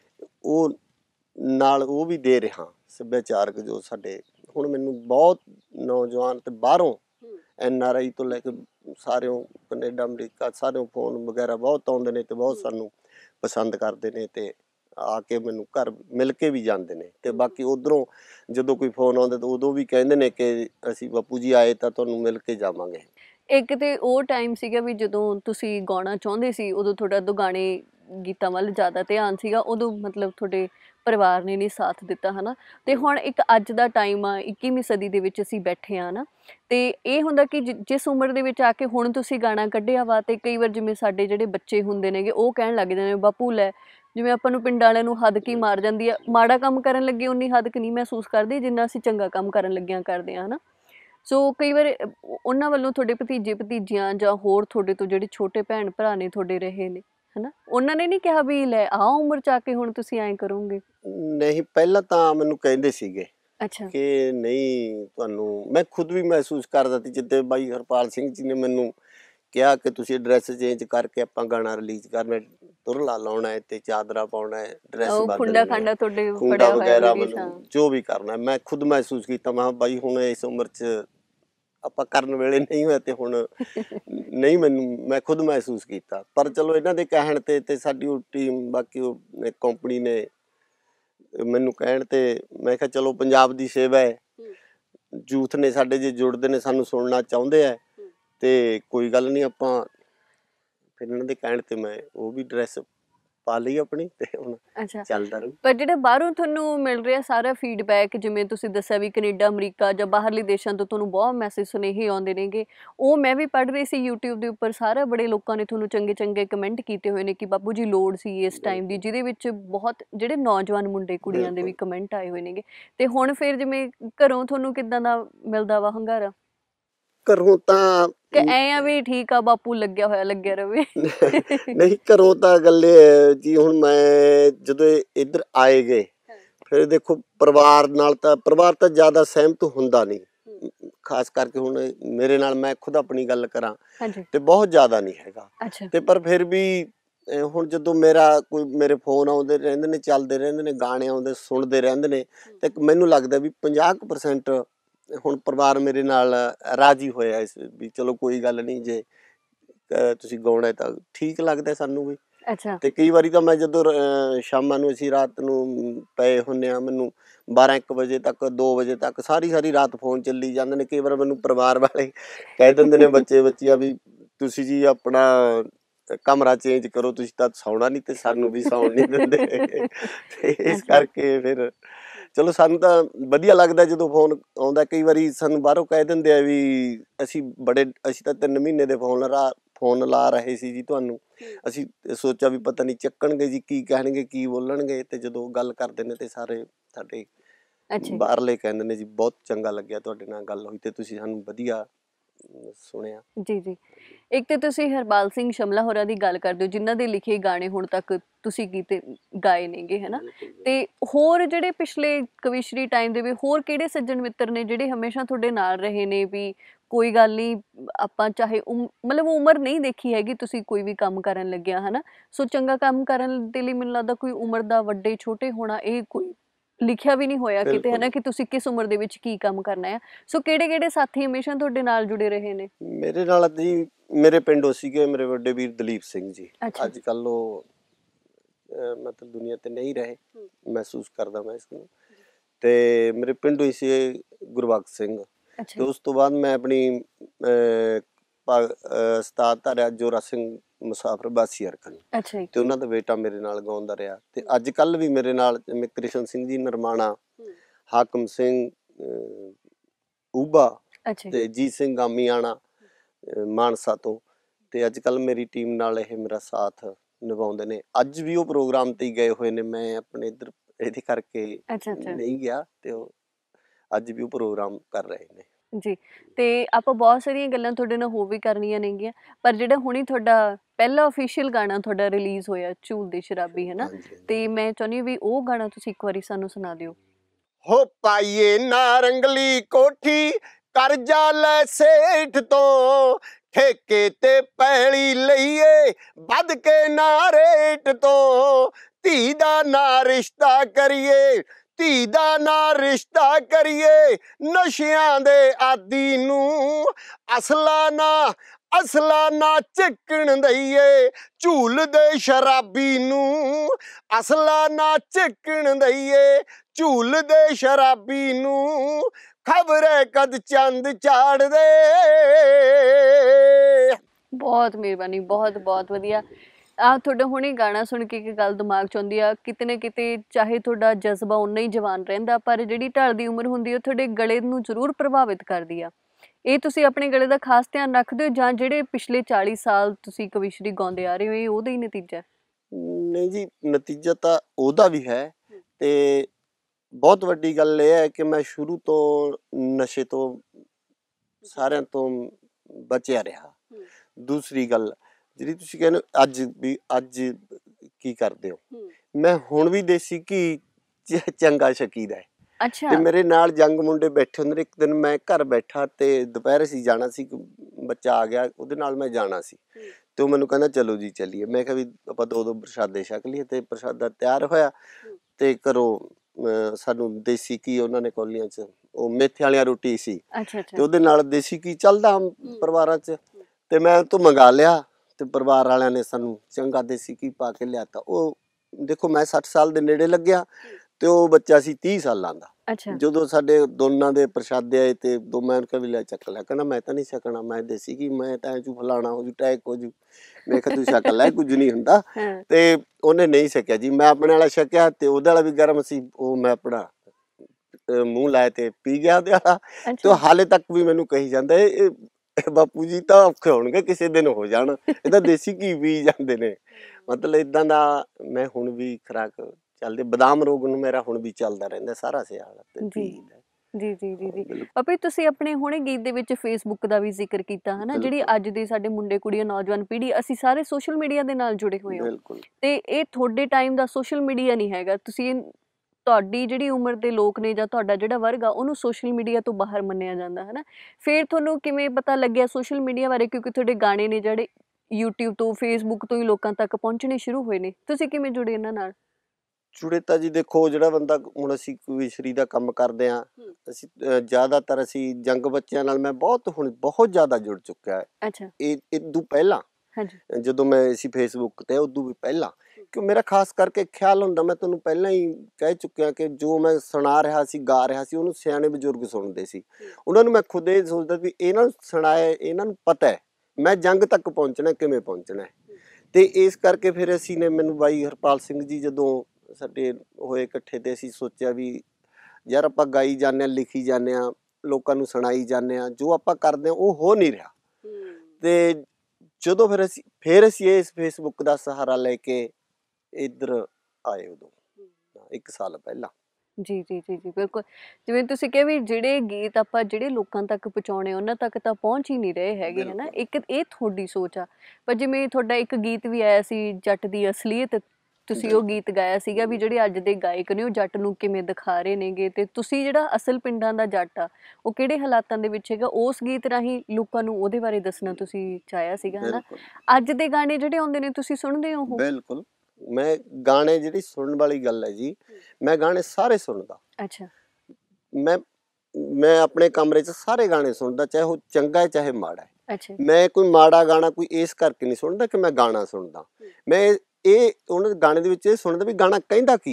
ਉਹ ਨਾਲ ਉਹ ਵੀ ਦੇ ਰਿਹਾ ਸੱਭਿਆਚਾਰਕ ਜੋ ਸਾਡੇ। ਹੁਣ ਮੈਨੂੰ ਬਹੁਤ ਨੌਜਵਾਨ ਤੇ ਬਾਹਰੋਂ ਐਨ ਆਰ ਆਈ ਤੋਂ ਲੈ ਕੇ ਸਾਰਿਓ ਕੈਨੇਡਾ ਅਮਰੀਕਾ ਸਾਰਿਓ ਫੋਨ ਵਗੈਰਾ ਬਹੁਤ ਆਉਂਦੇ ਨੇ, ਤੇ ਬਹੁਤ ਸਾਨੂੰ ਪਸੰਦ ਕਰਦੇ ਨੇ, ਤੇ ਆ ਕੇ ਮੈਨੂੰ ਘਰ ਮਿਲ ਕੇ ਵੀ ਜਾਂਦੇ ਨੇ। ਤੇ ਬਾਕੀ ਉੱਧਰੋਂ ਜਦੋਂ ਕੋਈ ਫੋਨ ਆਉਂਦਾ ਤਾਂ ਉਦੋਂ ਵੀ ਕਹਿੰਦੇ ਨੇ ਕਿ ਅਸੀਂ ਬਾਪੂ ਜੀ ਆਏ ਤਾਂ ਤੁਹਾਨੂੰ ਮਿਲ ਕੇ ਜਾਵਾਂਗੇ। ਇੱਕ ਤੇ ਉਹ ਟਾਈਮ ਸੀਗਾ ਵੀ ਜਦੋਂ ਤੁਸੀਂ ਗਾਉਣਾ ਚਾਹੁੰਦੇ ਸੀ, ਉਦੋਂ ਤੁਹਾਡਾ ਦੁਗਾਣੇ ਗੀਤਾਂ ਵੱਲ ਜ਼ਿਆਦਾ ਧਿਆਨ ਸੀਗਾ, ਉਦੋਂ ਮਤਲਬ ਤੁਹਾਡੇ ਪਰਿਵਾਰ ਨੇ ਨਹੀਂ ਸਾਥ ਦਿੱਤਾ, ਹੈ ਨਾ। ਅਤੇ ਹੁਣ ਇੱਕ ਅੱਜ ਦਾ ਟਾਈਮ ਆ, ਇੱਕੀਵੀਂ ਸਦੀ ਦੇ ਵਿੱਚ ਅਸੀਂ ਬੈਠੇ ਹਾਂ ਨਾ, ਅਤੇ ਇਹ ਹੁੰਦਾ ਕਿ ਜਿ ਜਿਸ ਉਮਰ ਦੇ ਵਿੱਚ ਆ ਕੇ ਹੁਣ ਤੁਸੀਂ ਗਾਣਾ ਕੱਢਿਆ ਵਾ, ਅਤੇ ਕਈ ਵਾਰ ਜਿਵੇਂ ਸਾਡੇ ਜਿਹੜੇ ਬੱਚੇ ਹੁੰਦੇ ਨੇਗੇ ਉਹ ਕਹਿਣ ਲੱਗ ਜਾਂਦੇ ਨੇ, ਬਾਪੂ ਲੈ, ਜਿਵੇਂ ਆਪਾਂ ਨੂੰ ਪਿੰਡਾਂ ਵਾਲਿਆਂ ਨੂੰ ਹਦਕ ਹੀ ਮਾਰ ਜਾਂਦੀ ਆ, ਮਾੜਾ ਕੰਮ ਕਰਨ ਲੱਗੇ ਉਨੀ ਹਦਕ ਨਹੀਂ ਮਹਿਸੂਸ ਕਰਦੇ ਜਿੰਨਾ ਅਸੀਂ ਚੰਗਾ ਕੰਮ ਕਰਨ ਲੱਗਿਆਂ ਕਰਦੇ ਹਾਂ, ਹੈ ਨਾ। ਸੋ ਕਈ ਵਾਰ ਉਹਨਾਂ ਵੱਲੋਂ ਤੁਹਾਡੇ ਭਤੀਜੇ ਭਤੀਜੀਆਂ ਜਾਂ ਹੋਰ ਤੁਹਾਡੇ ਤੋਂ ਜਿਹੜੇ ਛੋਟੇ ਭੈਣ ਭਰਾ ਨੇ ਤੁਹਾਡੇ ਰਹੇ ਨੇ, ਹੈ ਨਾ, ਉਹਨਾਂ ਨੇ ਨਹੀਂ ਕਿਹਾ ਵੀ ਲੈ ਆਹ ਉਮਰ 'ਚ ਆ ਕੇ ਹੁਣ ਤੁਸੀਂ ਐਂ ਕਰੋਗੇ? ਨਹੀਂ, ਪਹਿਲਾਂ ਤਾਂ ਮੈਨੂੰ ਕਹਿੰਦੇ ਸੀਗੇ ਅੱਛਾ। ਕਿ ਨਹੀਂ ਤੁਹਾਨੂੰ, ਮੈਂ ਖੁਦ ਵੀ ਮਹਿਸੂਸ ਕਰਦਾ ਸੀ ਜਿੱਦਾਂ ਬਾਈ ਹਰਪਾਲ ਸਿੰਘ ਜੀ ਨੇ ਮੈਨੂੰ ਕਿਹਾ ਕਿ ਤੁਸੀਂ ਡਰੈਸ ਚੇਂਜ ਕਰਕੇ ਆਪਾਂ ਗਾਣਾ ਰਿਲੀਜ਼ ਕਰਨਾ, ਤੁਰਲਾ ਲਾਉਣਾ ਹੈ ਤੇ ਚਾਦਰਾ ਪਾਉਣਾ ਹੈ, ਡਰੈਸ ਉਹ ਖੁੰਡਾ ਬਦਲਣੀ ਹੈ, ਖਾਂਡਾ ਤੁਹਾਡੇ ਖੁੰਡਾ ਫੜਿਆ ਹੋਇਆ ਵਗੈਰਾ, ਵੀਡੀਓ 'ਚ। ਮੈਨੂੰ ਜੋ ਵੀ ਕਰਨਾ ਮੈਂ ਖੁਦ ਮਹਿਸੂਸ ਕੀਤਾ। ਮੈਂ ਬਾਈ ਹੁਣ ਇਸ ਉਮਰ 'ਚ ਆਪਾਂ ਕਰਨ ਵੇਲੇ ਨਹੀਂ ਹੋਇਆ, ਤੇ ਹੁਣ ਨਹੀਂ, ਮੈਨੂੰ ਮੈਂ ਖੁਦ ਮਹਿਸੂਸ ਕੀਤਾ। ਪਰ ਚਲੋ ਇਹਨਾਂ ਦੇ ਕਹਿਣ ਤੇ ਤੇ ਸਾਡੀ ਉਹ ਟੀਮ, ਬਾਕੀ ਉਹ ਕੰਪਨੀ ਨੇ ਮੈਨੂੰ ਕਹਿਣ ਤੇ ਮੈਂ ਕਿਹਾ ਚਲੋ ਪੰਜਾਬ ਦੀ ਸੇਵਾ ਹੈ, ਯੂਥ ਨੇ ਸਾਡੇ ਜੇ ਜੁੜਦੇ ਨੇ, ਸਾਨੂੰ ਸੁਣਨਾ ਚਾਹੁੰਦੇ ਆ, ਤੇ ਕੋਈ ਗੱਲ ਨਹੀਂ। ਆਪਾਂ ਫਿਰ ਇਹਨਾਂ ਦੇ ਕਹਿਣ ਤੇ ਮੈਂ ਉਹ ਵੀ ਡਰੈਸ ਪਾ ਲਈ ਆਪਣੀ, ਤੇ ਹੁਣ ਅੱਛਾ। ਚੱਲਦਾ ਰਹੂ। ਪਰ ਜਿਹੜਾ ਬਾਹਰੋਂ ਤੁਹਾਨੂੰ ਮਿਲ ਰਿਹਾ ਸਾਰਾ ਫੀਡਬੈਕ, ਜਿਵੇਂ ਤੁਸੀਂ ਦੱਸਿਆ ਵੀ ਕੈਨੇਡਾ ਅਮਰੀਕਾ ਜਾਂ ਬਾਹਰਲੇ ਦੇਸ਼ਾਂ ਤੋਂ ਤੁਹਾਨੂੰ ਬਹੁਤ ਮੈਸੇਜ ਸੁਨੇਹੇ ਆਉਂਦੇ ਨੇਗੇ, ਉਹ ਮੈਂ ਵੀ ਪੜ੍ਹ ਰਹੀ ਸੀ ਯੂਟਿਊਬ ਦੇ ਉੱਪਰ, ਸਾਰਾ ਬੜੇ ਲੋਕਾਂ ਨੇ ਤੁਹਾਨੂੰ ਚੰਗੇ ਚੰਗੇ ਕਮੈਂਟ ਕੀਤੇ ਹੋਏ ਨੇ ਕਿ ਬਾਪੂ ਜੀ ਲੋੜ ਸੀ ਇਸ ਟਾਈਮ ਦੀ, ਜਿਹਦੇ ਵਿੱਚ ਬਹੁਤ ਜਿਹੜੇ ਨੌਜਵਾਨ ਮੁੰਡੇ ਕੁੜੀਆਂ ਦੇ ਵੀ ਕਮੈਂਟ ਆਏ ਹੋਏ ਨੇਗੇ। ਤੇ ਹੁਣ ਫਿਰ ਜਿਵੇਂ ਘਰੋਂ ਤੁਹਾਨੂੰ ਕਿੱਦਾਂ ਦਾ ਮਿਲਦਾ ਵਾ ਹੁੰਗਾਰਾ? ਘਰੋਂ ਤਾਂ ਕਿ ਐਂ ਆ ਵੀ ਠੀਕ ਆ ਬਾਪੂ ਲੱਗਿਆ ਹੋਇਆ ਲੱਗਿਆ ਰਵੇ? ਨਹੀਂ, ਘਰੋਂ ਤਾਂ ਗੱਲੇ ਜੀ, ਹੁਣ ਮੈਂ ਜਦੋਂ ਇੱਧਰ ਆਏ ਗਏ, ਫਿਰ ਦੇਖੋ ਪਰਿਵਾਰ ਨਾਲ ਤਾਂ ਪਰਿਵਾਰ ਤਾਂ ਜ਼ਿਆਦਾ ਸਹਿਮਤ ਹੁੰਦਾ ਨਹੀਂ, ਖਾਸ ਕਰਕੇ ਹੁਣ ਮੇਰੇ ਨਾਲ, ਮੈਂ ਖੁਦ ਆਪਣੀ ਗੱਲ ਕਰਾਂ ਤੇ ਬਹੁਤ ਜ਼ਿਆਦਾ ਨਹੀਂ ਹੈਗਾ। ਤੇ ਪਰ ਫਿਰ ਵੀ ਹੁਣ ਜਦੋਂ ਮੇਰਾ ਕੋਈ ਮੇਰੇ ਫੋਨ ਆਉਂਦੇ ਰਹਿੰਦੇ ਨੇ, ਚੱਲਦੇ ਰਹਿੰਦੇ ਨੇ, ਗਾਣੇ ਆਉਂਦੇ ਸੁਣਦੇ ਰਹਿੰਦੇ ਨੇ, ਤੇ ਮੈਨੂੰ ਲੱਗਦਾ ਵੀ ਪੰਜਾਹ ਕੁ ਪਰਸੈਂਟ ਹੁਣ ਪਰਿਵਾਰ ਮੇਰੇ ਨਾਲ ਰਾਜੀ ਹੋਇਆ ਇਸ ਵੀ ਚਲੋ ਕੋਈ ਗੱਲ ਨਹੀਂ, ਜੇ ਤੁਸੀਂ ਗਾਉਣਾ ਤਾਂ ਠੀਕ ਲੱਗਦਾ ਸਾਨੂੰ ਵੀ। ਤੇ ਕਈ ਵਾਰੀ ਤਾਂ ਮੈਂ ਜਦੋਂ ਸ਼ਾਮਾਂ ਨੂੰ ਅਸੀਂ ਰਾਤ ਨੂੰ ਪਏ ਹੁੰਦੇ ਹਾਂ, ਮੈਨੂੰ ਬਾਰਾਂ ਇੱਕ ਵਜੇ ਤੱਕ, ਦੋ ਵਜੇ ਤੱਕ ਸਾਰੀ ਸਾਰੀ ਰਾਤ ਫੋਨ ਚੱਲੀ ਜਾਂਦੇ ਨੇ। ਕਈ ਵਾਰ ਮੈਨੂੰ ਪਰਿਵਾਰ ਵਾਲੇ ਕਹਿ ਦਿੰਦੇ ਨੇ, ਬੱਚੇ ਬੱਚੀਆਂ ਵੀ, ਤੁਸੀਂ ਜੀ ਆਪਣਾ ਕਮਰਾ ਚੇਂਜ ਕਰੋ, ਤੁਸੀਂ ਤਾਂ ਸੌਣਾ ਨਹੀਂ ਤੇ ਸਾਨੂੰ ਵੀ ਸੌਣ ਨਹੀਂ ਦਿੰਦੇ। ਤੇ ਇਸ ਕਰਕੇ ਫਿਰ ਚਲੋ ਸਾਨੂੰ ਤਾਂ ਵਧੀਆ ਲੱਗਦਾ ਜਦੋਂ ਫੋਨ ਆਉਂਦਾ। ਕਈ ਵਾਰੀ ਸਾਨੂੰ ਬਾਹਰੋਂ ਕਹਿ ਦਿੰਦੇ ਆ ਵੀ ਅਸੀਂ ਬੜੇ ਅਸੀਂ ਤਾਂ ਤਿੰਨ ਮਹੀਨੇ ਦੇ ਫੋਨ ਰਾ ਫੋਨ ਲਾ ਰਹੇ ਸੀ ਜੀ ਤੁਹਾਨੂੰ, ਅਸੀਂ ਸੋਚਿਆ ਵੀ ਪਤਾ ਨਹੀਂ ਚੱਕਣਗੇ ਜੀ, ਕੀ ਕਹਿਣਗੇ, ਕੀ ਬੋਲਣਗੇ। ਤੇ ਜਦੋਂ ਗੱਲ ਕਰਦੇ ਨੇ ਤੇ ਸਾਰੇ ਸਾਡੇ ਬਾਹਰਲੇ ਕਹਿੰਦੇ ਨੇ ਜੀ ਬਹੁਤ ਚੰਗਾ ਲੱਗਿਆ ਤੁਹਾਡੇ ਨਾਲ ਗੱਲ ਹੋਈ, ਤੇ ਤੁਸੀਂ ਸਾਨੂੰ ਵਧੀਆ ਸੁਣਿਆ। ਜੀ ਜੀ। ਇੱਕ ਤੇ ਤੁਸੀਂ ਹਰਪਾਲ ਸਿੰਘ ਸ਼ਮਲਾ ਹੋਰਾਂ ਦੀ ਗੱਲ ਕਰਦੇ ਹੋ, ਜਿਨ੍ਹਾਂ ਦੇ ਲਿਖੇ ਗਾਣੇ ਹੁਣ ਤੱਕ ਤੁਸੀਂ ਕੀਤੇ ਗਾਏ ਨੇਗੇ, ਹੈ ਨਾ। ਤੇ ਹੋਰ ਜਿਹੜੇ ਪਿਛਲੇ ਕਵੀਸ਼ਰੀ ਟਾਈਮ ਦੇ ਵੀ ਹੋਰ ਕਿਹੜੇ ਸੱਜਣ ਮਿੱਤਰ ਨੇ ਜਿਹੜੇ ਹਮੇਸ਼ਾ ਤੁਹਾਡੇ ਨਾਲ ਰਹੇ ਨੇ ਵੀ ਕੋਈ ਗੱਲ ਨਹੀਂ, ਆਪਾਂ ਚਾਹੇ ਉਮ ਮਤਲਬ ਉਮਰ ਨਹੀਂ ਦੇਖੀ ਹੈਗੀ, ਤੁਸੀਂ ਕੋਈ ਵੀ ਕੰਮ ਕਰਨ ਲੱਗਿਆ, ਹੈ ਨਾ। ਸੋ ਚੰਗਾ ਕੰਮ ਕਰਨ ਦੇ ਲਈ ਮੈਨੂੰ ਲੱਗਦਾ ਕੋਈ ਉਮਰ ਦਾ ਵੱਡੇ ਛੋਟੇ ਹੋਣਾ ਇਹ ਕੋਈ ਲਿਖਿਆ ਵੀ ਨਹੀਂ ਹੋਇਆ ਕਿਤੇ, ਹੈ ਨਾ, ਕਿ ਤੁਸੀਂ ਕਿਸ ਉਮਰ ਦੇ ਵਿੱਚ ਕੀ ਕੰਮ ਕਰਨਾ ਆ। ਸੋ ਕਿਹੜੇ ਕਿਹੜੇ ਸਾਥੀ ਹਮੇਸ਼ਾ ਤੁਹਾਡੇ ਨਾਲ ਜੁੜੇ ਰਹੇ ਨੇ? ਮੇਰੇ ਨਾਲ ਜੀ ਮੇਰੇ ਪਿੰਡੋਂ ਸੀਗੇ ਮੇਰੇ ਵੱਡੇ ਵੀਰ ਦਲੀਪ ਸਿੰਘ ਜੀ। ਅੱਜ ਕੱਲ੍ਹ ਉਹ ਮਤਲਬ ਦੁਨੀਆ ਤੇ ਨਹੀਂ ਰਹੇ, ਮਹਿਸੂਸ ਕਰਦਾ ਮੈਂ ਇਸ ਨੂੰ। ਤੇ ਮੇਰੇ ਪਿੰਡੋਂ ਹੀ ਸੀ ਗੁਰਬਖਸ਼ ਸਿੰਘ। ਤੇ ਅੱਛਾ ਉਸ ਤੋਂ ਬਾਅਦ ਮੈਂ ਆਪਣੀ ਅਹ, ਭਾ- ਅਹ, ਉਸਤਾਦ ਧਾਰਿਆ ਜੋਰਾ ਸਿੰਘ ਮੁਸਾਫਰ ਬਾਸੀ ਅਰਕਨ, ਅੱਛਾ ਤੇ ਉਹਨਾਂ ਦਾ ਬੇਟਾ ਮੇਰੇ ਨਾਲ ਗਾਉਂਦਾ ਰਿਹਾ। ਤੇ ਅੱਜ ਕੱਲ ਵੀ ਮੇਰੇ ਨਾਲ ਜਿਵੇਂ ਕ੍ਰਿਸ਼ਨ ਸਿੰਘ ਜੀ ਨਰਮਾਣਾ, ਹਾਕਮ ਸਿੰਘ ਅਹ, ਊਬਾ ਅੱਛਾ ਤੇ ਜੀਤ ਸਿੰਘ ਗਾਮੀਆਣਾ ਅਹ, ਮਾਨਸਾ ਤੋਂ। ਤੇ ਅੱਜ ਕੱਲ ਮੇਰੀ ਟੀਮ ਨਾਲ ਇਹ ਮੇਰਾ ਸਾਥ ਨਿਭਾਉਂਦੇ ਨੇ। ਅੱਜ ਵੀ ਉਹ ਪ੍ਰੋਗਰਾਮ ਤੇ ਹੀ ਗਏ ਹੋਏ ਨੇ, ਮੈਂ ਆਪਣੇ ਇੱਧਰ ਇਹਦੇ ਕਰਕੇ ਅੱਛਾ ਅੱਛਾ ਨਹੀਂ ਗਿਆ, ਤੇ ਉਹ ਅੱਜ ਵੀ ਉਹ ਪ੍ਰੋਗਰਾਮ ਕਰ ਰਹੇ ਨੇ ਜੀ। ਤੇ ਆਪਾਂ ਬਹੁਤ ਸਾਰੀਆਂ ਗੱਲਾਂ ਤੁਹਾਡੇ ਨਾਲ ਹੋ ਵੀ ਕਰਨੀਆਂ ਨੇਗੀਆਂ, ਪਰ ਜਿਹੜਾ ਹੁਣੀ ਤੁਹਾਡਾ ਪਹਿਲਾ ਅਫੀਸ਼ੀਅਲ ਗਾਣਾ ਤੁਹਾਡਾ ਰਿਲੀਜ਼ ਹੋਇਆ ਝੂਲ ਦੇ ਸ਼ਰਾਬੀ, ਹਨਾ, ਹਾਂਜੀ ਹਾਂਜੀ। ਤੇ ਮੈਂ ਚਾਹੁੰਦੀ ਹਾਂ ਵੀ ਉਹ ਗਾਣਾ ਤੁਸੀਂ ਇੱਕ ਵਾਰੀ ਸਾਨੂੰ ਸੁਣਾ ਦਿਓ। ਹੋ ਪਾਈਏ ਨਾ ਰੰਗਲੀ ਕੋਠੀ, ਕਰਜ਼ਾ ਲੈ ਸੇਠ ਤੋਂ, ਠੇਕੇ ਤੇ ਪੈਲੀ ਲਈਏ ਵੱਧ ਕੇ ਨਾ ਰੇਟ ਤੋਂ, ਧੀ ਦਾ ਨਾ ਰਿਸ਼ਤਾ ਕਰੀਏ, ਧੀ ਦਾ ਨਾ ਰਿਸ਼ਤਾ ਕਰੀਏ, ਨਸ਼ਿਆਂ ਦੇ ਆਦੀ ਨੂੰ ਅਸਲਾ ਨਾ ਅਸਲਾ ਨਾ ਚੱਕਣ ਦਈਏ, ਝੂਲ ਦੇ ਸ਼ਰਾਬੀ ਨੂੰ ਅਸਲਾ ਨਾ ਚੱਕਣ ਦਈਏ, ਝੂਲ ਦੇ ਸ਼ਰਾਬੀ ਨੂੰ ਖਬਰੇ ਕਦ ਚੰਦ ਚਾੜਦੇ। ਬਹੁਤ ਮਿਹਰਬਾਨੀ, ਬਹੁਤ ਬਹੁਤ ਵਧੀਆ। ਆ ਤੁਹਾਡਾ ਹੁਣੇ ਗਾਣਾ ਸੁਣ ਕੇ ਇੱਕ ਗੱਲ ਦਿਮਾਗ 'ਚ ਆਉਂਦੀ ਆ, ਕਿਤੇ ਨਾ ਕਿਤੇ ਚਾਹੇ ਤੁਹਾਡਾ ਜਜ਼ਬਾ ਓਨਾ ਹੀ ਜਵਾਨ ਰਹਿੰਦਾ, ਪਰ ਜਿਹੜੀ ਢਲਦੀ ਉਮਰ ਹੁੰਦੀ ਉਹ ਤੁਹਾਡੇ ਗਲੇ ਨੂੰ ਜ਼ਰੂਰ ਪ੍ਰਭਾਵਿਤ ਕਰਦੀ ਆ। ਇਹ ਤੁਸੀਂ ਆਪਣੇ ਗਲੇ ਦਾ ਖਾਸ ਧਿਆਨ ਰੱਖਦੇ ਹੋ, ਜਾਂ ਜਿਹੜੇ ਪਿਛਲੇ ਚਾਲੀ ਸਾਲ ਤੁਸੀਂ ਕਵਿਸ਼ਰੀ ਗਾਉਂਦੇ ਆ ਰਹੇ ਹੋ ਇਹ ਉਹਦਾ ਹੀ ਨਤੀਜਾ? ਨਹੀਂ ਜੀ, ਨਤੀਜਾ ਤਾਂ ਉਹਦਾ ਵੀ ਹੈ, ਤੇ ਬਹੁਤ ਵੱਡੀ ਗੱਲ ਇਹ ਹੈ ਕਿ ਮੈਂ ਸ਼ੁਰੂ ਤੋਂ ਨਸ਼ੇ ਤੋਂ ਸਾਰਿਆਂ ਤੋਂ ਬਚਿਆ ਰਿਹਾ। ਦੂਸਰੀ ਗੱਲ ਜਿਹੜੀ ਤੁਸੀਂ ਕਹਿੰਦੇ ਹੋ ਅੱਜ ਵੀ ਅੱਜ ਕੀ ਕਰਦੇ ਹੋ, ਮੈਂ ਹੁਣ ਵੀ ਦੇਸੀ ਘੀ ਚ- ਚੰਗਾ ਸ਼ਕੀਦਾ ਹੈ। ਤੇ ਅੱਛਾ ਮੇਰੇ ਨਾਲ ਜੰਗ ਮੁੰਡੇ ਬੈਠੇ ਹੁੰਦੇ ਨੇ। ਇੱਕ ਦਿਨ ਮੈਂ ਘਰ ਬੈਠਾ ਤੇ ਦੁਪਹਿਰ ਅਸੀਂ ਜਾਣਾ ਸੀ, ਬੱਚਾ ਆ ਗਿਆ ਉਹਦੇ ਨਾਲ ਮੈਂ ਜਾਣਾ ਸੀ, ਤੇ ਉਹ ਮੈਨੂੰ ਕਹਿੰਦਾ ਚਲੋ ਜੀ ਚੱਲੀਏ। ਮੈਂ ਕਿਹਾ ਵੀ ਆਪਾਂ ਦੋ ਦੋ ਪ੍ਰਸ਼ਾਦੇ ਛਕ ਲਈਏ। ਤੇ ਪ੍ਰਸ਼ਾਦਾ ਤਿਆਰ ਹੋਇਆ ਤੇ ਘਰੋਂ ਅਹ ਸਾਨੂੰ ਦੇਸੀ ਘੀ ਉਹਨਾਂ ਨੇ ਕੌਲੀਆਂ 'ਚ, ਉਹ ਮੇਥੇ ਵਾਲੀਆਂ ਰੋਟੀ ਸੀ, ਅੱਛਾ ਤੇ ਅੱਛਾ ਉਹਦੇ ਨਾਲ ਦੇਸੀ ਘੀ ਚੱਲਦਾ ਪਰਿਵਾਰਾਂ 'ਚ। ਤੇ ਮੈਂ ਉਹ ਤੋਂ ਮੰਗਾ ਲਿਆ, ਤੇ ਪਰਿਵਾਰ ਵਾਲਿਆਂ ਨੇ ਸਾਨੂੰ ਚੰਗਾ ਦੇਸੀ ਘੀ ਪਾ ਕੇ ਲਿਆਤਾ। ਉਹ ਦੇਖੋ ਮੈਂ ਸੱਠ ਸਾਲ ਦੇ ਨੇੜੇ ਲੱਗਿਆ, ਤੇ ਉਹ ਬੱਚਾ ਸੀ ਤੀਹ ਸਾਲਾਂ ਦਾ। ਅੱਛਾ ਜਦੋਂ ਸਾਡੇ ਦੋਨਾਂ ਦੇ ਪ੍ਰਸ਼ਾਦੇ ਆਏ ਤੇ ਦੋ ਮੈਂ ਉਹਨੂੰ ਵੀ ਲੈ ਚੱਕ ਲਿਆ। ਕਹਿੰਦਾ ਮੈਂ ਤਾਂ ਨਹੀਂ ਛਕਣਾ, ਮੈਂ ਦੇਸੀ ਘੀ, ਮੈਂ ਤਾਂ ਚੂ ਫਲਾਣਾ ਹੋ ਜੂ, ਟੈਕ ਹੋ ਜੂ। ਮੈਂ ਕਿਹਾ ਤੂੰ ਛਕ ਲੈ, ਕੁਝ ਨਹੀਂ ਹੁੰਦਾ। ਹਾਂ ਤੇ ਉਹਨੇ ਨਹੀਂ ਛਕਿਆ ਜੀ, ਮੈਂ ਆਪਣੇ ਵਾਲਾ ਛਕਿਆ, ਤੇ ਉਹਦੇ ਵਾਲਾ ਵੀ ਗਰਮ ਸੀ, ਉਹ ਮੈਂ ਆਪਣਾ ਅਹ ਮੂੰਹ ਲਾਇਆ ਤੇ ਪੀ ਗਿਆ ਉਹਦੇ ਵਾਲਾ। ਤੇ ਅੱਛਾ ਉਹ ਹਾਲੇ ਤੱਕ ਵੀ ਮੈਨੂੰ ਕਹੀ ਜਾਂਦਾ ਇਹ ਇਹ ਬਾਪੂ ਜੀ ਤਾਂ ਔਖੇ ਹੋਣਗੇ, ਕਿਸੇ ਦਿਨ ਹੋ ਜਾਣ, ਇਹ ਤਾਂ ਦੇਸੀ ਘੀ ਪੀ ਜਾਂਦੇ ਨੇ। ਮਤਲਬ ਇਦਾਂ ਦਾ ਮੈਂ ਹੁਣ ਵੀ ਖੁਰਾਕ ਚੱਲਦੇ। ਬਦਾਮ ਰੋਗ ਨੂੰ ਮੇਰਾ ਹੁਣ ਵੀ ਚੱਲਦਾ ਰਹਿੰਦਾ ਸਾਰਾ ਸਿਆਲ ਤੇ ਜੀ ਪੀਦਾ। ਜੀ ਜੀ ਜੀ ਜੀ ਬਿਲਕੁਲ ਪਾਪਾ ਜੀ, ਤੁਸੀਂ ਆਪਣੇ ਹੁਣੇ ਗੀਤ ਦੇ ਵਿੱਚ ਫੇਸਬੁੱਕ ਦਾ ਵੀ ਜ਼ਿਕਰ ਕੀਤਾ, ਹਨਾ, ਜਿਹੜੀ ਬਿਲਕੁਲ ਅੱਜ ਦੇ ਸਾਡੇ ਮੁੰਡੇ ਕੁੜੀਆਂ ਨੌਜਵਾਨ ਪੀੜ੍ਹੀ, ਅਸੀਂ ਸਾਰੇ ਸੋਸ਼ਲ ਮੀਡੀਆ ਦੇ ਨਾਲ ਜੁੜੇ ਹੋਏ ਹਾਂ। ਬਿਲਕੁਲ ਤੇ ਇਹ ਤੁਹਾਡੇ ਟਾਈਮ ਦਾ ਸੋਸ਼ਲ ਮੀਡੀਆ ਨਹੀਂ ਹੈਗਾ। ਤੁਸੀਂ ਤੁਹਾਡੀ ਜਿਹੜੀ ਉਮਰ ਦੇ ਲੋਕ ਨੇ ਜਾਂ ਤੁਹਾਡਾ ਜਿਹੜਾ ਵਰਗ ਆ ਉਹਨੂੰ ਸੋਸ਼ਲ ਮੀਡੀਆ ਤੋਂ ਬਾਹਰ ਮੰਨਿਆ ਜਾਂਦਾ, ਹਨਾ। ਫਿਰ ਤੁਹਾਨੂੰ ਕਿਵੇਂ ਪਤਾ ਲੱਗਿਆ ਸੋਸ਼ਲ ਮੀਡੀਆ ਬਾਰੇ? ਕਿਉਂਕਿ ਤੁਹਾਡੇ ਗਾਣੇ ਨੇ ਜਿਹੜੇ ਯੂਟਿਊਬ ਤੋਂ ਫੇਸਬੁੱਕ ਤੋਂ ਹੀ ਲੋਕਾਂ ਤੱਕ ਪਹੁੰਚਣੇ ਸ਼ੁਰੂ ਹੋਏ ਨੇ। ਤੁਸੀਂ ਕਿਵੇਂ ਜੁੜੇ ਇਹਨਾਂ ਨਾਲ? ਜੁੜੇ ਤਾਂ ਜੀ ਦੇਖੋ, ਜਿਹੜਾ ਬੰਦਾ ਹੁਣ ਅਸੀਂ ਕਵਿਸ਼ਰੀ ਦਾ ਕੰਮ ਕਰਦੇ ਹਾਂ, ਅਸੀਂ ਅਹ ਜ਼ਿਆਦਾਤਰ ਅਸੀਂ ਜੰਗ ਬੱਚਿਆਂ ਨਾਲ ਮੈਂ ਬਹੁਤ ਹੁਣ ਬਹੁਤ ਜ਼ਿਆਦਾ ਜੁੜ ਚੁੱਕਿਆ ਹੈ। ਅੱਛਾ ਇਹ ਇਦੋਂ ਪਹਿਲਾਂ ਹਾਂਜੀ ਜਦੋਂ ਮੈਂ ਸੀ ਫੇਸਬੁੱਕ ਤੇ, ਉਦੋਂ ਵੀ ਪਹਿਲਾਂ, ਕਿ ਮੇਰਾ ਖਾਸ ਕਰਕੇ ਖਿਆਲ ਹੁੰਦਾ, ਮੈਂ ਤੁਹਾਨੂੰ ਪਹਿਲਾਂ ਹੀ ਕਹਿ ਚੁੱਕਿਆ ਕਿ ਜੋ ਮੈਂ ਸੁਣਾ ਰਿਹਾ ਸੀ, ਗਾ ਰਿਹਾ ਸੀ, ਉਹਨੂੰ ਸਿਆਣੇ ਬਜ਼ੁਰਗ ਸੁਣਦੇ ਸੀ। ਉਹਨਾਂ ਨੂੰ ਮੈਂ ਖੁਦ ਇਹ ਸੋਚਦਾ ਵੀ ਇਹਨਾਂ ਨੂੰ ਸੁਣਾਏ, ਇਹਨਾਂ ਨੂੰ ਪਤਾ ਹੈ ਮੈਂ ਜੰਗ ਤੱਕ ਪਹੁੰਚਣਾ, ਕਿਵੇਂ ਪਹੁੰਚਣਾ। ਤੇ ਇਸ ਕਰਕੇ ਫਿਰ ਅਸੀਂ ਨੇ, ਮੈਨੂੰ ਬਾਈ ਹਰਪਾਲ ਸਿੰਘ ਜੀ ਜਦੋਂ ਸਾਡੇ ਹੋਏ ਇਕੱਠੇ, ਤੇ ਅਸੀਂ ਸੋਚਿਆ ਵੀ ਯਾਰ ਆਪਾਂ ਗਾਈ ਜਾਂਦੇ ਹਾਂ, ਲਿਖੀ ਜਾਂਦੇ ਹਾਂ, ਲੋਕਾਂ ਨੂੰ ਸੁਣਾਈ ਜਾਂਦੇ ਹਾਂ, ਜੋ ਆਪਾਂ ਕਰਦੇ ਹਾਂ ਉਹ ਹੋ ਨਹੀਂ ਰਿਹਾ। ਤੇ ਜਦੋਂ ਫਿਰ ਅਸੀਂ ਫਿਰ ਅਸੀਂ ਇਸ ਫੇਸਬੁੱਕ ਦਾ ਸਹਾਰਾ ਲੈ ਕੇ ਇੱਧਰ ਆਏ, ਉਦੋਂ ਇੱਕ ਸਾਲ ਪਹਿਲਾਂ। ਜੀ ਜੀ ਜੀ ਜੀ ਬਿਲਕੁਲ। ਜਿਵੇਂ ਤੁਸੀਂ ਕਿਹਾ ਵੀ ਜਿਹੜੇ ਗੀਤ ਆਪਾਂ ਜਿਹੜੇ ਲੋਕਾਂ ਤੱਕ ਪਹੁੰਚਾਉਣੇ ਉਹਨਾਂ ਤੱਕ ਤਾਂ ਪਹੁੰਚ ਹੀ ਨਹੀਂ ਰਹੇ ਹੈਗੇ, ਹਨਾ। ਬਿਲਕੁਲ ਇੱਕ ਇਹ ਤੁਹਾਡੀ ਸੋਚ ਆ। ਪਰ ਜਿਵੇਂ ਤੁਹਾਡਾ ਇੱਕ ਗੀਤ ਵੀ ਆਇਆ ਸੀ ਜੱਟ ਦੀ ਅਸਲੀਅਤ, ਤੁਸੀਂ ਉਹ ਗੀਤ ਗਾਇਆ ਸੀਗਾ ਵੀ ਜਿਹੜੇ ਅੱਜ ਦੇ ਗਾਇਕ ਨੇ ਉਹ ਜੱਟ ਨੂੰ ਕਿਵੇਂ ਦਿਖਾ ਰਹੇ ਨੇਗੇ, ਤੇ ਤੁਸੀਂ ਜਿਹੜਾ ਅਸਲ ਪਿੰਡਾਂ ਦਾ ਜੱਟ ਆ ਉਹ ਕਿਹੜੇ ਹਾਲਾਤਾਂ ਦੇ ਵਿੱਚ ਹੈਗਾ, ਉਸ ਗੀਤ ਰਾਹੀਂ ਲੋਕਾਂ ਨੂੰ ਉਹਦੇ ਬਾਰੇ ਦੱਸਣਾ ਤੁਸੀਂ ਚਾਹਿਆ ਸੀਗਾ, ਹਨਾ। ਬਿਲਕੁਲ ਅੱਜ ਦੇ ਗਾਣੇ ਜਿਹੜੇ ਆਉਂਦੇ ਨੇ ਤੁਸੀਂ ਸੁਣਦੇ ਹੋ ਉਹ? ਬਿਲਕੁਲ ਮੈਂ ਗਾਣੇ, ਜਿਹੜੀ ਸੁਣਨ ਵਾਲੀ ਗੱਲ ਹੈ ਜੀ, ਮੈਂ ਗਾਣੇ ਸਾਰੇ ਸੁਣਦਾ। ਅੱਛਾ ਮੈਂ ਮੈਂ ਆਪਣੇ ਕਮਰੇ 'ਚ ਸਾਰੇ ਗਾਣੇ ਸੁਣਦਾ, ਚਾਹੇ ਉਹ ਚੰਗਾ ਹੈ ਚਾਹੇ ਮਾੜਾ ਹੈ। ਅੱਛਾ ਮੈਂ ਕੋਈ ਮਾੜਾ ਗਾਣਾ ਕੋਈ ਇਸ ਕਰਕੇ ਨਹੀਂ ਸੁਣਦਾ ਕਿ ਮੈਂ ਗਾਣਾ ਸੁਣਦਾ, ਮੈਂ ਇਹ ਉਹਨਾਂ ਦੇ ਗਾਣੇ ਦੇ ਵਿੱਚ ਇਹ ਸੁਣਦਾ ਵੀ ਗਾਣਾ ਕਹਿੰਦਾ ਕੀ ਹੈ।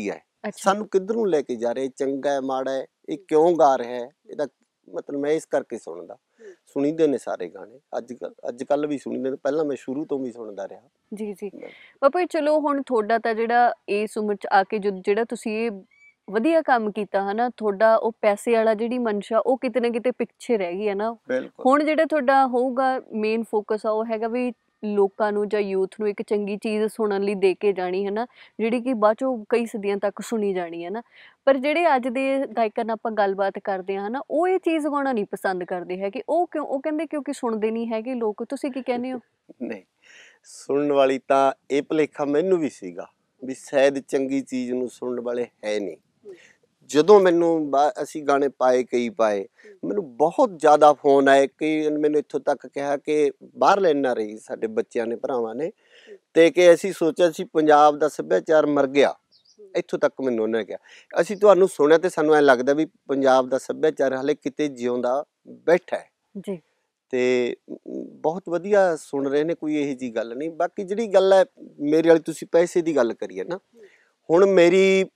ਅੱਛਾ ਸਾਨੂੰ ਕਿੱਧਰ ਨੂੰ ਲੈ ਕੇ ਜਾ ਰਿਹਾ, ਚੰਗਾ ਹੈ ਮਾੜਾ ਹੈ, ਇਹ ਕਿਉਂ ਗਾ ਰਿਹਾ ਹੈ, ਇਹਦਾ ਮਤਲਬ ਮੈਂ ਇਸ ਕਰਕੇ ਸੁਣਦਾ। ਸੁਣੀਦੇ ਨੇ ਸਾਰੇ ਗਾਣੇ, ਅੱਜ ਕੱਲ ਅੱਜ ਕੱਲ ਵੀ ਸੁਣੀਦੇ ਨੇ, ਪਹਿਲਾਂ ਮੈਂ ਸ਼ੁਰੂ ਤੋਂ ਵੀ ਸੁਣਦਾ ਰਿਹਾ। ਜੀ ਜੀ ਬਾਪੂ ਜੀ, ਚਲੋ ਹੁਣ ਤੁਹਾਡਾ ਤਾਂ ਜਿਹੜਾ ਇਸ ਉਮਰ ਚ ਆ ਕੇ ਜੋ ਜਿਹੜਾ ਤੁਸੀਂ ਇਹ ਵਧੀਆ ਕੰਮ ਕੀਤਾ ਹਨਾ, ਤੁਹਾਡਾ ਉਹ ਪੈਸੇ ਵਾਲਾ ਜਿਹੜੀ ਮਨਸ਼ਾ ਉਹ ਕਿਤੇ ਨਾ ਕਿਤੇ ਪਿੱਛੇ ਰਹਿ ਗਈ ਹੈ ਨਾ। ਬਿਲਕੁਲ ਹੁਣ ਜਿਹੜਾ ਤੁਹਾਡਾ ਹੋਊਗਾ ਮੇਨ ਫੋਕਸ ਆ ਉਹ ਹੈਗਾ ਵੀ ਲੋਕਾਂ ਨੂੰ ਜਾਂ ਯੂਥ ਨੂੰ ਇੱਕ ਚੰਗੀ ਚੀਜ਼ ਸੁਣਨ ਲਈ ਦੇ ਕੇ ਜਾਣੀ ਹੈ ਨਾ, ਜਿਹੜੀ ਕਿ ਬਾਅਦ ਚੋਂ ਕਈ ਸਦੀਆਂ ਤੱਕ ਸੁਣੀ ਜਾਣੀ ਹੈ ਨਾ। ਪਰ ਜਿਹੜੇ ਅੱਜ ਦੇ ਗਾਇਕਾਂ ਨਾਲ ਆਪਾਂ ਗੱਲਬਾਤ ਕਰਦੇ ਹਾਂ ਨਾ, ਉਹ ਇਹ ਚੀਜ਼ ਗਾਉਣਾ ਨਹੀਂ ਪਸੰਦ ਕਰਦੇ ਹੈਗੇ। ਉਹ ਕਿਉਂ? ਉਹ ਕਹਿੰਦੇ ਕਿਉਂਕਿ ਸੁਣਦੇ ਨਹੀਂ ਹੈਗੇ ਲੋਕ। ਤੁਸੀਂ ਕੀ ਕਹਿੰਦੇ ਹੋ? ਨਹੀਂ, ਸੁਣਨ ਵਾਲੀ ਤਾਂ ਇਹ ਭੁਲੇਖਾ ਮੈਨੂੰ ਵੀ ਸੀਗਾ ਵੀ ਸ਼ਾਇਦ ਚੰਗੀ ਚੀਜ਼ ਨੂੰ ਸੁਣਨ ਵਾਲੇ ਹੈ ਨਹੀਂ। ਜਦੋਂ ਮੈਨੂੰ ਅਸੀਂ ਗਾਣੇ ਪਾਏ, ਕਈ ਪਾਏ, ਮੈਨੂੰ ਬਹੁਤ ਜ਼ਿਆਦਾ ਫੋਨ ਆਏ। ਕਈ ਮੈਨੂੰ ਇੱਥੋਂ ਤੱਕ ਕਿਹਾ ਕਿ ਬਾਹਰ ਲੈਣਾ ਰਹੀ ਸਾਡੇ ਬੱਚਿਆਂ ਨੇ, ਭਰਾਵਾਂ ਨੇ, ਤੇ ਕਿ ਅਸੀਂ ਸੋਚਿਆ ਸੀ ਪੰਜਾਬ ਦਾ ਸੱਭਿਆਚਾਰ ਮਰ ਗਿਆ। ਇੱਥੋਂ ਤੱਕ ਮੈਨੂੰ ਉਹਨਾਂ ਨੇ ਕਿਹਾ, ਅਸੀਂ ਤੁਹਾਨੂੰ ਸੁਣਿਆ ਤੇ ਸਾਨੂੰ ਐਂ ਲੱਗਦਾ ਵੀ ਪੰਜਾਬ ਦਾ ਸੱਭਿਆਚਾਰ ਹਾਲੇ ਕਿਤੇ ਜਿਉਂਦਾ ਬੈਠਾ ਹੈ ਜੀ। ਤੇ ਬਹੁਤ ਵਧੀਆ ਸੁਣ ਰਹੇ ਨੇ, ਕੋਈ ਇਹੋ ਜਿਹੀ ਗੱਲ ਨਹੀਂ। ਬਾਕੀ ਜਿਹੜੀ ਗੱਲ ਹੈ ਮੇਰੇ ਵਾਲੀ, ਤੁਸੀਂ ਪੈਸੇ ਦੀ ਗੱਲ ਕਰੀਏ ਨਾ, ਹੁਣ ਮੇਰੀ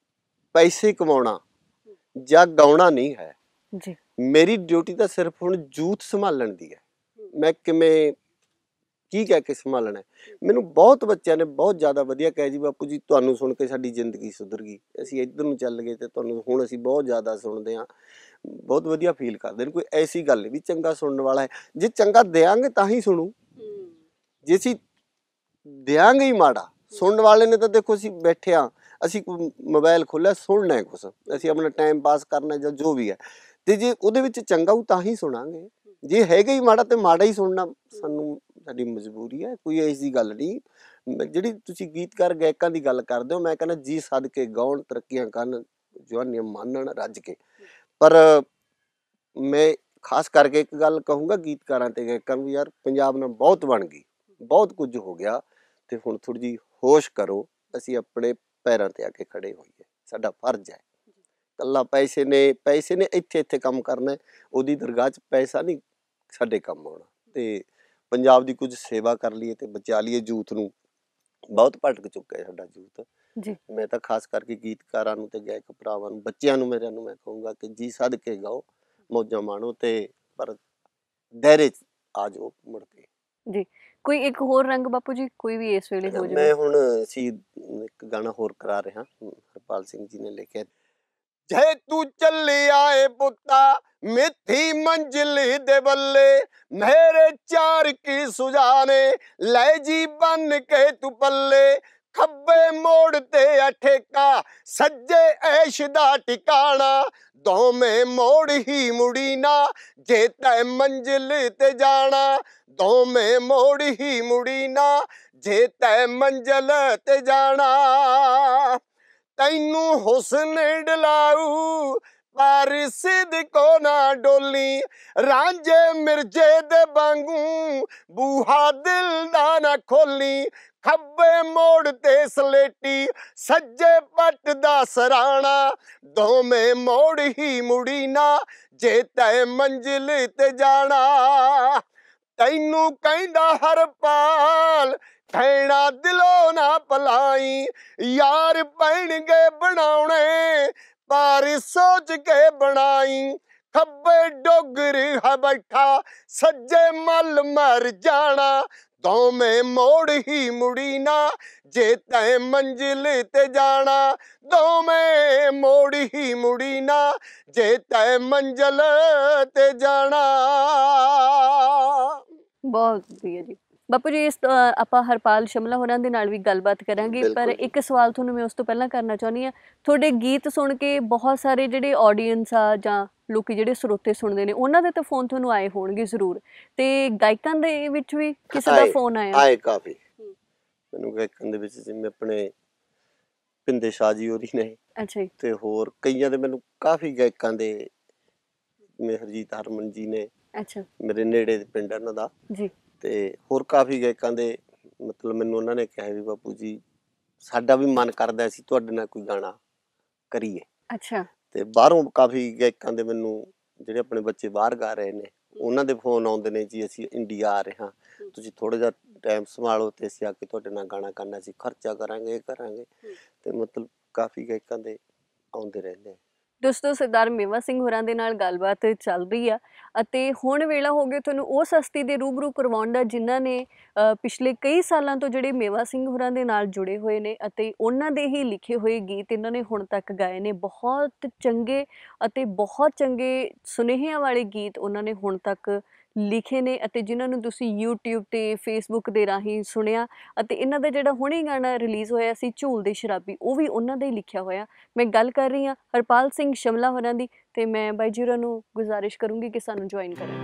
ਪੈਸੇ ਕਮਾਉਣਾ ਜਾਂ ਗਾਉਣਾ ਨਹੀਂ ਹੈ ਜੀ। ਮੇਰੀ ਡਿਊਟੀ ਤਾਂ ਸਿਰਫ ਹੁਣ ਯੂਥ ਸੰਭਾਲਣ ਦੀ ਹੈ। ਮੈਂ ਕਿਵੇਂ ਕੀ ਕਹਿ ਕੇ ਸੰਭਾਲਣਾ। ਮੈਨੂੰ ਬਹੁਤ ਬੱਚਿਆਂ ਨੇ ਬਹੁਤ ਜ਼ਿਆਦਾ ਵਧੀਆ ਕਿਹਾ ਜੀ ਬਾਪੂ ਜੀ ਤੁਹਾਨੂੰ ਸੁਣ ਕੇ ਸਾਡੀ ਜ਼ਿੰਦਗੀ ਸੁਧਰ ਗਈ, ਅਸੀਂ ਇੱਧਰ ਨੂੰ ਚੱਲ ਗਏ ਤੇ ਤੁਹਾਨੂੰ ਹੁਣ ਅਸੀਂ ਬਹੁਤ ਜ਼ਿਆਦਾ ਸੁਣਦੇ ਹਾਂ, ਬਹੁਤ ਵਧੀਆ ਫੀਲ ਕਰਦੇ ਨੇ। ਕੋਈ ਐਸੀ ਗੱਲ ਨਹੀਂ ਵੀ ਚੰਗਾ ਸੁਣਨ ਵਾਲਾ ਹੈ, ਜੇ ਚੰਗਾ ਦਿਆਂਗੇ ਤਾਂ ਹੀ ਸੁਣੂ, ਜੇ ਅਸੀਂ ਦਿਆਂਗੇ ਹੀ ਮਾੜਾ। ਸੁਣਨ ਵਾਲੇ ਨੇ ਤਾਂ ਦੇਖੋ ਅਸੀਂ ਬੈਠੇ ਹਾਂ, ਅਸੀਂ ਮੋਬਾਇਲ ਖੋਲ੍ਹਿਆ, ਸੁਣਨਾ ਹੈ ਕੁਛ, ਅਸੀਂ ਆਪਣਾ ਟਾਈਮ ਪਾਸ ਕਰਨਾ ਜਾਂ ਜੋ ਵੀ ਹੈ, ਤੇ ਜੇ ਉਹਦੇ ਵਿੱਚ ਚੰਗਾ ਹੋਊ ਤਾਂ ਹੀ ਸੁਣਾਂਗੇ। ਜੇ ਹੈਗਾ ਹੀ ਮਾੜਾ ਤੇ ਮਾੜਾ ਹੀ ਸੁਣਨਾ ਸਾਨੂੰ ਸਾਡੀ ਮਜਬੂਰੀ ਹੈ, ਕੋਈ ਐਸੀ ਗੱਲ ਨਹੀਂ। ਜਿਹੜੀ ਤੁਸੀਂ ਗੀਤਕਾਰ ਗਾਇਕਾਂ ਦੀ ਗੱਲ ਕਰਦੇ ਹੋ, ਮੈਂ ਕਹਿੰਦਾ ਜੀ ਸਦਕੇ ਗਾਉਣ, ਤਰੱਕੀਆਂ ਕਰਨ, ਜਵਾਨੀਆਂ ਮਾਨਣ ਰੱਜ ਕੇ। ਪਰ ਮੈਂ ਖਾਸ ਕਰਕੇ ਇੱਕ ਗੱਲ ਕਹੂੰਗਾ ਗੀਤਕਾਰਾਂ ਤੇ ਗਾਇਕਾਂ ਨੂੰ, ਯਾਰ ਪੰਜਾਬ ਨਾਲ ਬਹੁਤ ਬਣ ਗਈ, ਬਹੁਤ ਕੁਝ ਹੋ ਗਿਆ, ਤੇ ਹੁਣ ਥੋੜ੍ਹੀ ਜਿਹੀ ਹੋਸ਼ ਕਰੋ। ਅਸੀਂ ਆਪਣੇ ਪੈਰਾਂ ਤੇ ਆ ਕੇ ਖੜੇ ਹੋਈਏ, ਸਾਡਾ ਫਰਜ਼ ਹੈ। ਇਕੱਲਾ ਪੈਸੇ ਨੇ ਪੈਸੇ ਨੇ ਇੱਥੇ ਇੱਥੇ ਕੰਮ ਕਰਨਾ, ਉਹਦੀ ਦਰਗਾਹ 'ਚ ਪੈਸਾ ਨਹੀਂ ਸਾਡੇ ਕੰਮ ਆਉਣਾ। ਤੇ ਪੰਜਾਬ ਦੀ ਕੁਝ ਸੇਵਾ ਕਰ ਲਈਏ ਤੇ ਬਚਾ ਲਈਏ ਯੂਥ ਨੂੰ। ਬਹੁਤ ਭਟਕ ਚੁੱਕਾ ਹੈ ਸਾਡਾ ਯੂਥ ਜੀ। ਮੈਂ ਤਾਂ ਖਾਸ ਕਰਕੇ ਗੀਤਕਾਰਾਂ ਨੂੰ ਤੇ ਗਾਇਕ ਭਰਾਵਾਂ ਨੂੰ, ਬੱਚਿਆਂ ਨੂੰ, ਮੇਰਿਆਂ ਨੂੰ ਮੈਂ ਕਹੂੰਗਾ ਕਿ ਜੀ ਸਦਕੇ ਗਾਓ, ਮੌਜਾਂ ਮਾਣੋ, ਤੇ ਪਰ ਦਾਇਰੇ 'ਚ ਆ ਜਾਓ ਮੁੜ ਕੇ ਜੀ। ਕੋਈ ਇੱਕ ਹੋਰ ਰੰਗ ਬਾਪੂ ਜੀ, ਕੋਈ ਵੀ ਇਸ ਵੇਲੇ ਹੋ ਜਾਵੇ? ਮੈਂ ਹੁਣ ਅਸੀਂ ਇੱਕ ਗਾਣਾ ਹੋਰ ਕਰਾ ਰਿਹਾ, ਹਰਪਾਲ ਸਿੰਘ ਜੀ ਨੇ ਲਿਖਿਆ। ਜੇ ਤੂੰ ਚੱਲਿਆ ਏ ਪੁੱਤਾ ਮਿੱਠੀ ਮੰਜ਼ਿਲ ਦੇ ਬੱਲੇ, ਮੇਰੇ ਚਾਰ ਕੀ ਸੁਝਾਣੇ ਲੈ ਜੀ ਬੰਨ ਕੇ ਤੂੰ ਪੱਲੇ। ਖੱਬੇ ਮੋੜ ਤੇ ਆ ਠੇਕਾ, ਸੱਜੇ ਐਸ਼ ਦਾ ਟਿਕਾਣਾ, ਦੋਵੇਂ ਮੋੜ ਹੀ ਮੁੜੀ ਨਾ ਜੇ ਤੈ ਮੰਜ਼ਿਲ ਤੇ ਜਾਣਾ। ਦੋਵੇਂ ਮੋੜ ਹੀ ਮੁੜੀ ਨਾ ਜੇ ਤੈ ਮੰਜ਼ਿਲ ਤੇ ਜਾਣਾ। ਤੈਨੂੰ ਹੁਸਨ ਡਲਾਊ ਪਰ ਸਿਦਕੋ ਨਾ ਡੋਲੀ, ਰਾਂਝੇ ਮਿਰਜੇ ਦੇ ਵਾਂਗੂ ਬੂਹਾ ਦਿਲ ਦਾ ਨਾ ਖੋਲੀ। ਖੱਬੇ ਮੋੜ ਤੇ ਸਲੇਟੀ, ਸੱਜੇ ਪੱਟ ਦਾ ਸਰਾਣਾ, ਦੋਵੇਂ ਮੋੜ ਹੀ ਮੁੜੀ ਨਾ ਜੇ ਤੈ ਮੰਜ਼ਿਲ ਤੇ ਜਾਣਾ। ਤੈਨੂੰ ਕਹਿੰਦਾ ਹਰਪਾਲ ਕਹਿਣਾ ਦਿਲੋਂ ਨਾ ਭਲਾਈ, ਯਾਰ ਪੈਣਗੇ ਬਣਾਉਣੇ ਪਰ ਸੋਚ ਕੇ ਬਣਾਈ। ਖੱਬੇ ਡੋਗਰ ਹੈ ਬੈਠਾ, ਸੱਜੇ ਮੱਲ ਮਰ ਜਾਣਾ, ਦੋਵੇਂ ਮੋੜ ਹੀ ਮੁੜੀ ਨਾ ਜੇ ਤੈ ਮੰਜ਼ਿਲ ਤੇ ਜਾਣਾ। ਦੋਵੇਂ ਮੋੜ ਹੀ ਮੁੜੀ ਨਾ ਜੇ ਤੈ ਮੰਜ਼ਿਲ ਤੇ ਜਾਣਾ। ਬਹੁਤ ਵਧੀਆ ਜੀ ਬਾਪੂ ਜੀ। ਇਸ ਤੋਂ ਆਪਾਂ ਹਰਪਾਲ ਸ਼ਮਲਾ ਹੋਰਾਂ ਦੇ ਨਾਲ ਵੀ ਗੱਲਬਾਤ ਕਰਾਂਗੇ, ਪਰ ਇੱਕ ਸਵਾਲ ਤੁਹਾਨੂੰ ਮੈਂ ਉਸ ਤੋਂ ਪਹਿਲਾਂ ਕਰਨਾ ਚਾਹੁੰਦੀ ਹਾਂ। ਤੁਹਾਡੇ ਗੀਤ ਸੁਣ ਕੇ ਬਹੁਤ ਸਾਰੇ ਜਿਹੜੇ ਆਡੀਅנס ਆ ਜਾਂ ਲੋਕੀ ਜਿਹੜੇ ਸਰੋਤੇ ਸੁਣਦੇ ਨੇ, ਉਹਨਾਂ ਦੇ ਤਾਂ ਫੋਨ ਤੁਹਾਨੂੰ ਆਏ ਹੋਣਗੇ ਜ਼ਰੂਰ, ਤੇ ਗਾਇਕਾਂ ਦੇ ਵਿੱਚ ਵੀ ਕਿਸੇ ਦਾ ਫੋਨ ਆਇਆ? ਆਏ ਕਾਫੀ ਮੈਨੂੰ ਗਾਇਕਾਂ ਦੇ ਵਿੱਚ, ਜਿਵੇਂ ਆਪਣੇ ਭਿੰਦੇ ਸ਼ਾਹ ਜੀ ਹੋਰੀ ਨੇ, ਅੱਛਾ ਜੀ, ਤੇ ਹੋਰ ਕਈਆਂ ਦੇ ਮੈਨੂੰ ਕਾਫੀ ਗਾਇਕਾਂ ਦੇ, ਹਰਜੀਤ ਹਰਮਨ ਜੀ ਨੇ, ਅੱਛਾ, ਮੇਰੇ ਨੇੜੇ ਪਿੰਡ ਇਹਨਾਂ ਦਾ ਜੀ, ਤੇ ਹੋਰ ਕਾਫੀ ਗਾਇਕਾਂ ਦੇ, ਮਤਲਬ ਮੈਨੂੰ ਉਹਨਾਂ ਨੇ ਕਿਹਾ ਵੀ ਬਾਪੂ ਜੀ ਸਾਡਾ ਵੀ ਮਨ ਕਰਦਾ ਸੀ ਤੁਹਾਡੇ ਨਾਲ ਕੋਈ ਗਾਣਾ ਕਰੀਏ। ਅੱਛਾ। ਤੇ ਬਾਹਰੋਂ ਕਾਫੀ ਗਾਇਕਾਂ ਦੇ ਮੈਨੂੰ, ਜਿਹੜੇ ਆਪਣੇ ਬੱਚੇ ਬਾਹਰ ਗਾ ਰਹੇ ਨੇ, ਉਹਨਾਂ ਦੇ ਫੋਨ ਆਉਂਦੇ ਨੇ ਜੀ ਅਸੀਂ ਇੰਡੀਆ ਆ ਰਹੇ ਹਾਂ, ਤੁਸੀਂ ਥੋੜਾ ਜਿਹਾ ਟਾਈਮ ਸੰਭਾਲੋ ਤੇ ਅਸੀਂ ਆ ਕੇ ਤੁਹਾਡੇ ਨਾਲ ਗਾਣਾ ਕਰਨਾ, ਅਸੀਂ ਖਰਚਾ ਕਰਾਂਗੇ, ਇਹ ਕਰਾਂਗੇ। ਤੇ ਮਤਲਬ ਕਾਫੀ ਗਾਇਕਾਂ ਦੇ ਆਉਂਦੇ ਰਹਿੰਦੇ ਆ। ਦੋਸਤੋ, ਸਰਦਾਰ ਮੇਵਾ ਸਿੰਘ ਹੋਰਾਂ ਦੇ ਨਾਲ ਗੱਲਬਾਤ ਚੱਲ ਰਹੀ ਆ ਅਤੇ ਹੁਣ ਵੇਲਾ ਹੋ ਗਿਆ ਤੁਹਾਨੂੰ ਉਸ ਹਸਤੀ ਦੇ ਰੂਬਰੂ ਕਰਵਾਉਣ ਦਾ ਜਿਨ੍ਹਾਂ ਨੇ ਅ, ਪਿਛਲੇ ਕਈ ਸਾਲਾਂ ਤੋਂ ਜਿਹੜੇ ਮੇਵਾ ਸਿੰਘ ਹੋਰਾਂ ਦੇ ਨਾਲ ਜੁੜੇ ਹੋਏ ਨੇ ਅਤੇ ਉਹਨਾਂ ਦੇ ਹੀ ਲਿਖੇ ਹੋਏ ਗੀਤ ਇਹਨਾਂ ਨੇ ਹੁਣ ਤੱਕ ਗਾਏ ਨੇ। ਬਹੁਤ ਚੰਗੇ ਅਤੇ ਬਹੁਤ ਚੰਗੇ ਸੁਨੇਹਿਆਂ ਵਾਲੇ ਗੀਤ ਉਹਨਾਂ ਨੇ ਹੁਣ ਤੱਕ ਲਿਖੇ ਨੇ ਅਤੇ ਜਿਨ੍ਹਾਂ ਨੂੰ ਤੁਸੀਂ ਯੂਟਿਊਬ ਤੇ ਫੇਸਬੁੱਕ ਦੇ ਰਾਹੀਂ ਸੁਣਿਆ ਅਤੇ ਇਹਨਾਂ ਦਾ ਜਿਹੜਾ ਹੁਣੇ ਗਾਣਾ ਰਿਲੀਜ਼ ਹੋਇਆ ਸੀ ਝੂਲਦੇ ਸ਼ਰਾਬੀ, ਉਹ ਵੀ ਉਹਨਾਂ ਦਾ ਹੀ ਲਿਖਿਆ ਹੋਇਆ। ਮੈਂ ਗੱਲ ਕਰ ਰਹੀ ਹਾਂ ਹਰਪਾਲ ਸਿੰਘ ਸ਼ਮਲਾ ਹੋਰਾਂ ਦੀ ਤੇ ਮੈਂ ਬਾਈ ਜੀ ਹੋਰਾਂ ਨੂੰ ਗੁਜ਼ਾਰਿਸ਼ ਕਰੂੰਗੀ ਕਿ ਸਾਨੂੰ ਜੁਆਇਨ ਕਰਨ।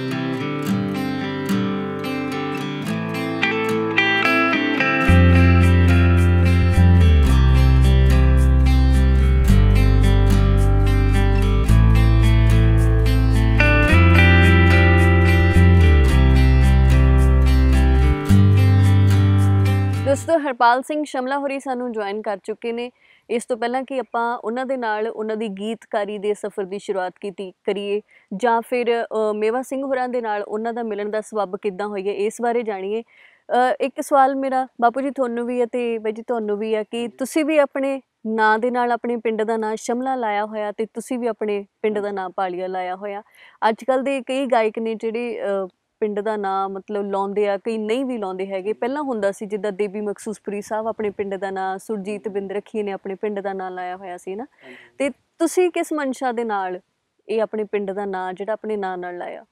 ਦੋਸਤੋ, ਹਰਪਾਲ ਸਿੰਘ ਸ਼ਮਲਾ ਹੋਰੀ ਸਾਨੂੰ ਜੁਆਇਨ ਕਰ ਚੁੱਕੇ ਨੇ। ਇਸ ਤੋਂ ਪਹਿਲਾਂ ਕਿ ਆਪਾਂ ਉਹਨਾਂ ਦੇ ਨਾਲ ਉਹਨਾਂ ਦੀ ਗੀਤਕਾਰੀ ਦੇ ਸਫ਼ਰ ਦੀ ਸ਼ੁਰੂਆਤ ਕੀਤੀ ਕਰੀਏ ਜਾਂ ਫਿਰ ਅ, ਮੇਵਾ ਸਿੰਘ ਹੋਰਾਂ ਦੇ ਨਾਲ ਉਹਨਾਂ ਦਾ ਮਿਲਣ ਦਾ ਸਬੱਬ ਕਿੱਦਾਂ ਹੋਈ ਹੈ, ਇਸ ਬਾਰੇ ਜਾਣੀਏ। ਅ, ਇੱਕ ਸਵਾਲ ਮੇਰਾ ਬਾਪੂ ਜੀ ਤੁਹਾਨੂੰ ਵੀ ਹੈ ਤੇ ਬਾਈ ਜੀ ਤੁਹਾਨੂੰ ਵੀ ਹੈ ਕਿ ਤੁਸੀਂ ਵੀ ਆਪਣੇ ਨਾਂ ਦੇ ਨਾਲ ਆਪਣੇ ਪਿੰਡ ਦਾ ਨਾਂ ਸ਼ਮਲਾ ਲਾਇਆ ਹੋਇਆ ਤੇ ਤੁਸੀਂ ਵੀ ਆਪਣੇ ਪਿੰਡ ਦਾ ਨਾਂ ਪਾਲੀਆ ਲਾਇਆ ਹੋਇਆ। ਅੱਜ ਕੱਲ੍ਹ ਦੇ ਕਈ ਗਾਇਕ ਨੇ ਜਿਹੜੇ ਅ, ਪਿੰਡ ਦਾ ਨਾਂ ਮਤਲਬ ਲਾਉਂਦੇ ਆ, ਕਈ ਨਹੀਂ ਵੀ ਲਾਉਂਦੇ ਹੈਗੇ। ਪਹਿਲਾਂ ਹੁੰਦਾ ਸੀ ਜਿੱਦਾਂ ਦੇਬੀ ਮਖਸੂਸਪੁਰੀ ਸਾਹਿਬ ਆਪਣੇ ਪਿੰਡ ਦਾ ਨਾਂ, ਸੁਰਜੀਤ ਬਿੰਦ ਰੱਖੀ ਨੇ ਆਪਣੇ ਪਿੰਡ ਦਾ ਨਾਂ ਲਾਇਆ ਹੋਇਆ ਸੀ ਨਾ, ਤੇ ਤੁਸੀਂ ਕਿਸ ਮਨਸ਼ਾ ਦੇ ਨਾਲ ਇਹ ਆਪਣੇ ਪਿੰਡ ਦਾ ਨਾਂ ਜਿਹੜਾ ਆਪਣੇ ਨਾਂ ਨਾਲ ਲਾਇਆ?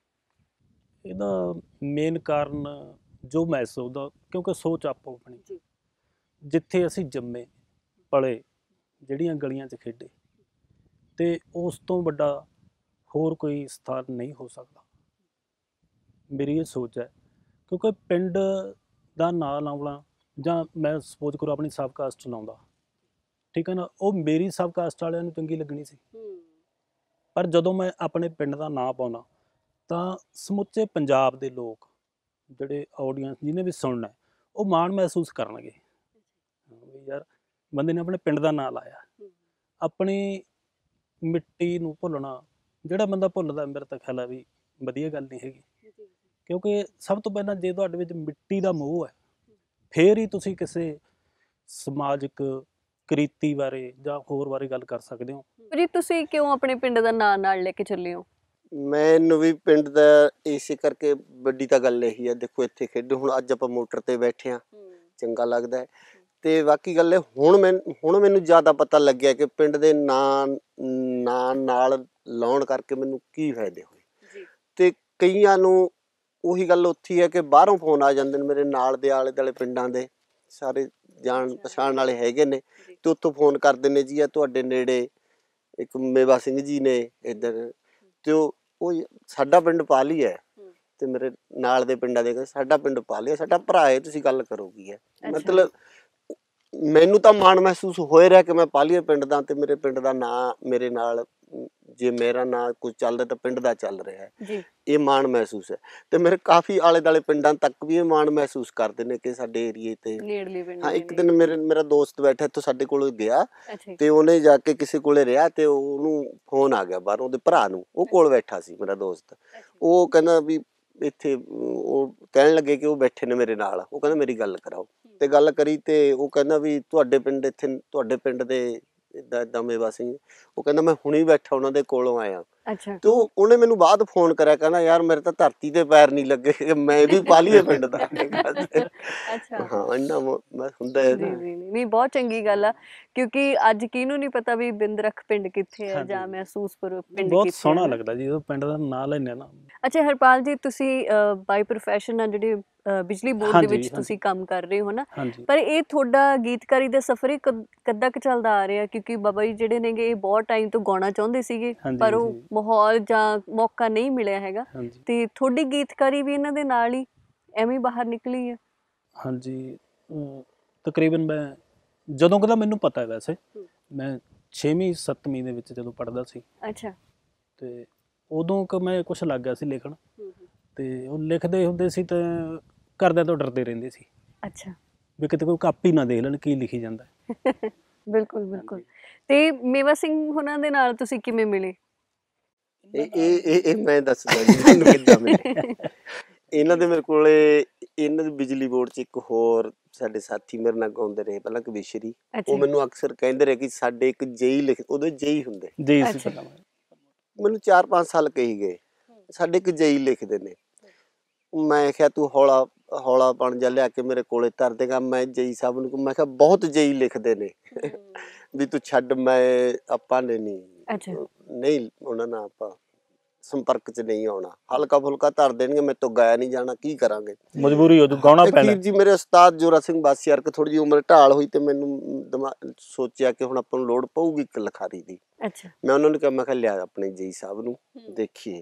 ਇਹਦਾ ਮੇਨ ਕਾਰਨ ਜੋ ਮੈਂ ਸੋਚਦਾ, ਕਿਉਂਕਿ ਸੋਚ ਆਪੋ ਆਪਣੀ, ਜਿੱਥੇ ਅਸੀਂ ਜੰਮੇ ਪਲੇ, ਜਿਹੜੀਆਂ ਗਲੀਆਂ 'ਚ ਖੇਡੇ, ਤੇ ਉਸ ਤੋਂ ਵੱਡਾ ਹੋਰ ਕੋਈ ਸਥਾਨ ਨਹੀਂ ਹੋ ਸਕਦਾ। ਮੇਰੀ ਇਹ ਸੋਚ ਹੈ, ਕਿਉਂਕਿ ਪਿੰਡ ਦਾ ਨਾਂ ਲਾਉਣਾ ਜਾਂ ਮੈਂ ਸਪੋਜ਼ ਕਰੋ ਆਪਣੀ ਸਬ ਕਾਸਟ ਲਾਉਂਦਾ, ਠੀਕ ਹੈ ਨਾ, ਉਹ ਮੇਰੀ ਸਬ ਕਾਸਟ ਵਾਲਿਆਂ ਨੂੰ ਚੰਗੀ ਲੱਗਣੀ ਸੀ। ਪਰ ਜਦੋਂ ਮੈਂ ਆਪਣੇ ਪਿੰਡ ਦਾ ਨਾਂ ਪਾਉਣਾ ਤਾਂ ਸਮੁੱਚੇ ਪੰਜਾਬ ਦੇ ਲੋਕ, ਜਿਹੜੇ ਆਡੀਅנס ਜਿਹਨੇ ਵੀ ਸੁਣਨਾ, ਉਹ ਮਾਣ ਮਹਿਸੂਸ ਕਰਨਗੇ ਵੀ ਯਾਰ ਬੰਦੇ ਨੇ ਆਪਣੇ ਪਿੰਡ ਦਾ ਨਾਂ ਲਾਇਆ। ਆਪਣੀ ਮਿੱਟੀ ਨੂੰ ਭੁੱਲਣਾ, ਜਿਹੜਾ ਬੰਦਾ ਭੁੱਲਦਾ ਮੇਰੇ ਤਾਂ ਖਿਆਲ ਆ ਵੀ ਵਧੀਆ ਗੱਲ ਨਹੀਂ ਹੈਗੀ। ਕਿਉਂਕਿ ਸਭ ਤੋਂ ਪਹਿਲਾਂ ਜੇ ਤੁਹਾਡੇ ਵਿੱਚ ਮਿੱਟੀ ਦਾ ਮੋਹ ਹੈ, ਫੇਰ ਹੀ ਤੁਸੀਂ ਕਿਸੇ ਸਮਾਜਿਕ ਕ੍ਰਿਤੀ ਬਾਰੇ ਜਾਂ ਹੋਰ ਬਾਰੇ ਗੱਲ ਕਰ ਸਕਦੇ ਹੋ। ਜੀ ਤੁਸੀਂ ਕਿਉਂ ਆਪਣੇ ਪਿੰਡ ਦਾ ਨਾਂ ਨਾਲ ਲੈ ਕੇ ਚੱਲੇ ਹੋ? ਮੈਨੂੰ ਵੀ ਪਿੰਡ ਦਾ ਇਸੇ ਕਰਕੇ ਵੱਡੀ ਤਾਂ ਗੱਲ ਇਹੀ ਹੈ, ਦੇਖੋ ਇੱਥੇ ਖੇਡੋ, ਹੁਣ ਅੱਜ ਆਪਾਂ ਮੋਟਰ ਤੇ ਬੈਠੇ ਹਾਂ, ਚੰਗਾ ਲੱਗਦਾ ਹੈ। ਤੇ ਬਾਕੀ ਗੱਲ ਹੈ, ਹੁਣ ਮੈਂ ਹੁਣ ਮੈਨੂੰ ਜ਼ਿਆਦਾ ਪਤਾ ਲੱਗਿਆ ਕਿ ਪਿੰਡ ਦੇ ਨਾਂ ਨਾਂ ਨਾਲ ਲਾਉਣ ਕਰਕੇ ਮੈਨੂੰ ਕੀ ਫਾਇਦੇ ਹੋਏ। ਤੇ ਕਈਆਂ ਨੂੰ ਉਹੀ ਗੱਲ ਉੱਥੀ ਹੈ ਕਿ ਬਾਹਰੋਂ ਫੋਨ ਆ ਜਾਂਦੇ ਨੇ, ਮੇਰੇ ਨਾਲ ਦੇ ਆਲੇ ਦੁਆਲੇ ਪਿੰਡਾਂ ਦੇ ਸਾਰੇ ਜਾਣ ਪਛਾਣ ਵਾਲੇ ਹੈਗੇ ਨੇ, ਤੇ ਉੱਥੋਂ ਫੋਨ ਕਰਦੇ ਨੇ ਜੀ ਆ ਤੁਹਾਡੇ ਨੇੜੇ ਇੱਕ ਮੇਵਾ ਸਿੰਘ ਜੀ ਨੇ ਇੱਧਰ, ਤੇ ਉਹ ਉਹ ਸਾਡਾ ਪਿੰਡ ਪਾਲੀ ਹੈ, ਤੇ ਮੇਰੇ ਨਾਲ ਦੇ ਪਿੰਡਾਂ ਦੇ ਸਾਡਾ ਪਿੰਡ ਪਾਲੀ, ਸਾਡਾ ਭਰਾ ਹੈ, ਤੁਸੀਂ ਗੱਲ ਕਰੋ ਕੀ ਹੈ। ਮਤਲਬ ਮੈਨੂੰ ਤਾਂ ਮਾਣ ਮਹਿਸੂਸ ਹੋਏ ਰਿਹਾ ਕਿ ਮੈਂ ਪਾਲੀਏ ਪਿੰਡ ਦਾ, ਤੇ ਮੇਰੇ ਪਿੰਡ ਦਾ ਨਾਂ ਮੇਰੇ ਨਾਲ, ਜੇ ਮੇਰਾ ਨਾਂ ਕੁਝ ਚੱਲਦਾ ਤਾਂ ਪਿੰਡ ਦਾ ਚੱਲ ਰਿਹਾ ਹੈ, ਇਹ ਮਾਣ ਮਹਿਸੂਸ ਹੈ। ਤੇ ਮੇਰੇ ਕਾਫੀ ਆਲੇ ਦੁਆਲੇ ਪਿੰਡਾਂ ਤੱਕ ਵੀ ਇਹ ਮਾਣ ਮਹਿਸੂਸ ਕਰਦੇ ਨੇ ਕਿ ਸਾਡੇ ਏਰੀਏ ਤੇ। ਹਾਂ, ਇੱਕ ਦਿਨ ਮੇਰੇ ਮੇਰਾ ਦੋਸਤ ਬੈਠਾ ਇੱਥੋਂ ਸਾਡੇ ਕੋਲ ਗਿਆ, ਤੇ ਉਹਨੇ ਜਾ ਕੇ ਕਿਸੇ ਕੋਲੇ ਰਿਹਾ, ਤੇ ਉਹਨੂੰ ਫੋਨ ਆ ਗਿਆ ਬਾਹਰੋਂ, ਉਹਦੇ ਭਰਾ ਨੂੰ, ਉਹ ਕੋਲ ਬੈਠਾ ਸੀ ਮੇਰਾ ਦੋਸਤ, ਉਹ ਕਹਿੰਦਾ ਵੀ ਇੱਥੇ, ਉਹ ਕਹਿਣ ਲੱਗੇ ਕਿ ਉਹ ਬੈਠੇ ਨੇ ਮੇਰੇ ਨਾਲ, ਉਹ ਕਹਿੰਦਾ ਮੇਰੀ ਗੱਲ ਕਰਾਓ। ਤੇ ਗੱਲ ਕਰੀ, ਤੇ ਉਹ ਕਹਿੰਦਾ ਵੀ ਤੁਹਾਡੇ ਪਿੰਡ ਇੱਥੇ, ਤੁਹਾਡੇ ਪਿੰਡ ਦੇ ਇੱਦਾਂ ਇੱਦਾਂ ਮੇਵਾ ਸਿੰਘ, ਉਹ ਕਹਿੰਦਾ ਮੈਂ ਹੁਣੀ ਬੈਠਾ ਉਹਨਾਂ ਦੇ ਕੋਲੋਂ ਆਇਆ। ਤੇ ਉਹ ਉਹਨੇ ਮੈਨੂੰ ਬਾਅਦ ਫੋਨ ਕਰਿਆ, ਕਹਿੰਦਾ ਯਾਰ ਮੇਰੇ ਤਾਂ ਧਰਤੀ ਤੇ ਪੈਰ ਨਹੀਂ ਲੱਗੇ, ਮੈਂ ਵੀ ਪਾਲੀਏ ਪਿੰਡ ਦਾ। ਹਾਂ, ਇੰਨਾ ਹੁੰਦਾ ਹੈ। ਨਹੀਂ, ਬਹੁਤ ਚੰਗੀ ਗੱਲ ਆ, ਕਿਉਂਕਿ ਅੱਜ ਕਿਹਨੂੰ ਨਹੀਂ ਪਤਾ ਵੀ ਬਿੰਦਰਖ ਪਿੰਡ ਕਿੱਥੇ ਹੈ ਜਾਂ ਮਹਿਸੂਸਪੁਰ ਪਿੰਡ। ਬਹੁਤ ਸੋਹਣਾ ਲੱਗਦਾ ਜੀ ਜਦੋਂ ਪਿੰਡ ਦਾ ਨਾਂ ਲੈਂਦੇ ਨਾ। ਅੱਛਾ ਹਰਪਾਲ ਜੀ, ਤੁਸੀਂ ਬਾਈ ਪ੍ਰੋਫੈਸ਼ਨ ਆ ਜਿਹੜੇ ਬਿਜਲੀ ਬੋਰਡ ਦੇ ਵਿੱਚ ਤੁਸੀਂ ਕੰਮ ਕਰ ਰਹੇ ਹੋ ਨਾ, ਪਰ ਇਹ ਤੁਹਾਡਾ ਗੀਤਕਾਰੀ ਦਾ ਸਫ਼ਰ ਹੀ ਕਦੋਂ ਕੁ ਚੱਲਦਾ ਆ ਰਿਹਾ? ਕਿਉਂਕਿ ਬਾਬਾ ਜੀ ਜਿਹੜੇ ਨੇਗੇ ਇਹ ਬਹੁਤ ਟਾਈਮ ਤੋਂ ਗਾਉਣਾ ਚਾਹੁੰਦੇ ਸੀਗੇ, ਪਰ ਉਹ ਮਾਹੌਲ ਜਾਂ ਮੌਕਾ ਨਹੀਂ ਮਿਲਿਆ ਹੈਗਾ, ਤੇ ਤੁਹਾਡੀ ਗੀਤਕਾਰੀ ਵੀ ਇਹਨਾਂ ਦੇ ਨਾਲ ਹੀ ਐਵੇਂ ਬਾਹਰ ਨਿਕਲੀ ਹੈ? ਹਾਂਜੀ, ਤਕਰੀਬਨ ਮੈਂ ਜਦੋਂ ਕਦਾ ਮੈਨੂੰ ਪਤਾ ਹੈ, ਵੈਸੇ ਮੈਂ ਛੇਵੀਂ ਸੱਤਵੀਂ ਦੇ ਵਿੱਚ ਜਦੋਂ ਪੜ੍ਹਦਾ ਸੀ, ਅੱਛਾ, ਤੇ ਉਦੋਂ ਕ ਮੈਂ ਕੁਛ ਲੱਗ ਗਿਆ ਸੀ ਲਿਖਣ, ਤੇ ਉਹ ਲਿਖਦੇ ਹੁੰਦੇ ਸੀ ਤੇ ਘਰਦਿਆਂ ਤੋਂ ਡਰਦੇ ਰਹਿੰਦੇ ਸੀ, ਅੱਛਾ, ਵੀ ਕਿਤੇ ਕੋਈ ਕਾਪੀ ਨਾ ਦੇਖ ਲੈਣ ਕੀ ਲਿਖੀ ਜਾਂਦਾ। ਬਿਲਕੁਲ ਬਿਲਕੁਲ। ਤੇ ਮੇਵਾ ਸਿੰਘ ਹੋਰਾਂ ਦੇ ਨਾਲ ਤੁਸੀਂ ਕਿਵੇਂ ਮਿਲੇ? ਇਹ ਇਹ ਇਹ ਮੈਂ ਦੱਸਦਾ ਜੀ ਤੁਹਾਨੂੰ ਕਿੱਦਾਂ ਮਿਲੇ। ਇਹਨਾਂ ਦੇ ਮੇਰੇ ਕੋਲੇ ਇਹਨਾਂ ਦੀ ਬਿਜਲੀ ਬੋਰਡ 'ਚ ਇੱਕ ਹੋਰ ਸਾਡੇ ਸਾਥੀ ਮੇਰੇ ਨਾਲ ਗਾਉਂਦੇ ਰਹੇ ਪਹਿਲਾਂ ਕਵੀਸ਼ਰੀ, ਅੱਛਾ ਉਹ ਮੈਨੂੰ ਅਕਸਰ ਕਹਿੰਦੇ ਰਹੇ ਕਿ ਸਾਡੇ ਇੱਕ ਜੇਈ ਲਿਖ, ਉਦੋਂ ਜੇਈ ਹੁੰਦੇ, ਜੀ ਸੀ ਅੱਛਾ। ਪਹਿਲਾਂ ਮੈਨੂੰ ਚਾਰ ਪੰਜ ਸਾਲ ਕਹੀ ਗਏ ਸਾਡੇ ਇੱਕ ਜੇਈ ਲਿਖਦੇ ਨੇ। ਮੈਂ ਕਿਹਾ ਤੂੰ ਹੌਲਾ ਹੌਲਾ ਬਣ ਜਾ ਲਿਆ ਕੇ ਮੇਰੇ ਕੋਲੇ ਧਰ ਦੇਗਾ। ਮੈਂ ਜੇਈ ਸਾਹਿਬ ਨੂੰ ਮੈਂ ਕਿਹਾ ਬਹੁਤ ਜੇਈ ਲਿਖਦੇ ਨੇ ਵੀ ਤੂੰ ਛੱਡ, ਮੈਂ ਆਪਾਂ ਨੇ ਨਹੀਂ ਅੱਛਾ ਨਹੀਂ ਉਹਨਾਂ ਨਾਲ ਆਪਾਂ ਸੰਪਰਕ 'ਚ ਨਹੀਂ ਆਉਣਾ, ਹਲਕਾ ਫੁਲਕਾ ਧਰ ਦੇਣਗੇ, ਮੇਰੇ ਤੋਂ ਗਾਇਆ ਨਹੀਂ ਜਾਣਾ, ਕੀ ਕਰਾਂਗੇ। ਮਜਬੂਰੀ ਹੋ ਜੂ, ਗਾਉਣਾ ਪੈਣਾ। ਅਖੀਰ ਜੀ ਮੇਰੇ ਉਸਤਾਦ ਜੋਰਾ ਸਿੰਘ ਬਾਸੀਆਰਕ ਥੋੜੀ ਜਿਹੀ ਉਮਰ ਢਾਲ ਹੋਈ ਤੇ ਮੈਨੂੰ ਦਿਮਾਗ ਸੋਚਿਆ ਕਿ ਹੁਣ ਆਪਾਂ ਨੂੰ ਲੋੜ ਪਊਗੀ ਇੱਕ ਲਿਖਾਰੀ ਦੀ। ਅੱਛਾ ਮੈਂ ਉਹਨਾਂ ਨੂੰ ਕਿਹਾ, ਮੈਂ ਕਿਹਾ ਲਿਆ ਆਪਣੇ ਜੀ ਸਾਹਿਬ ਨੂੰ ਦੇਖੀਏ।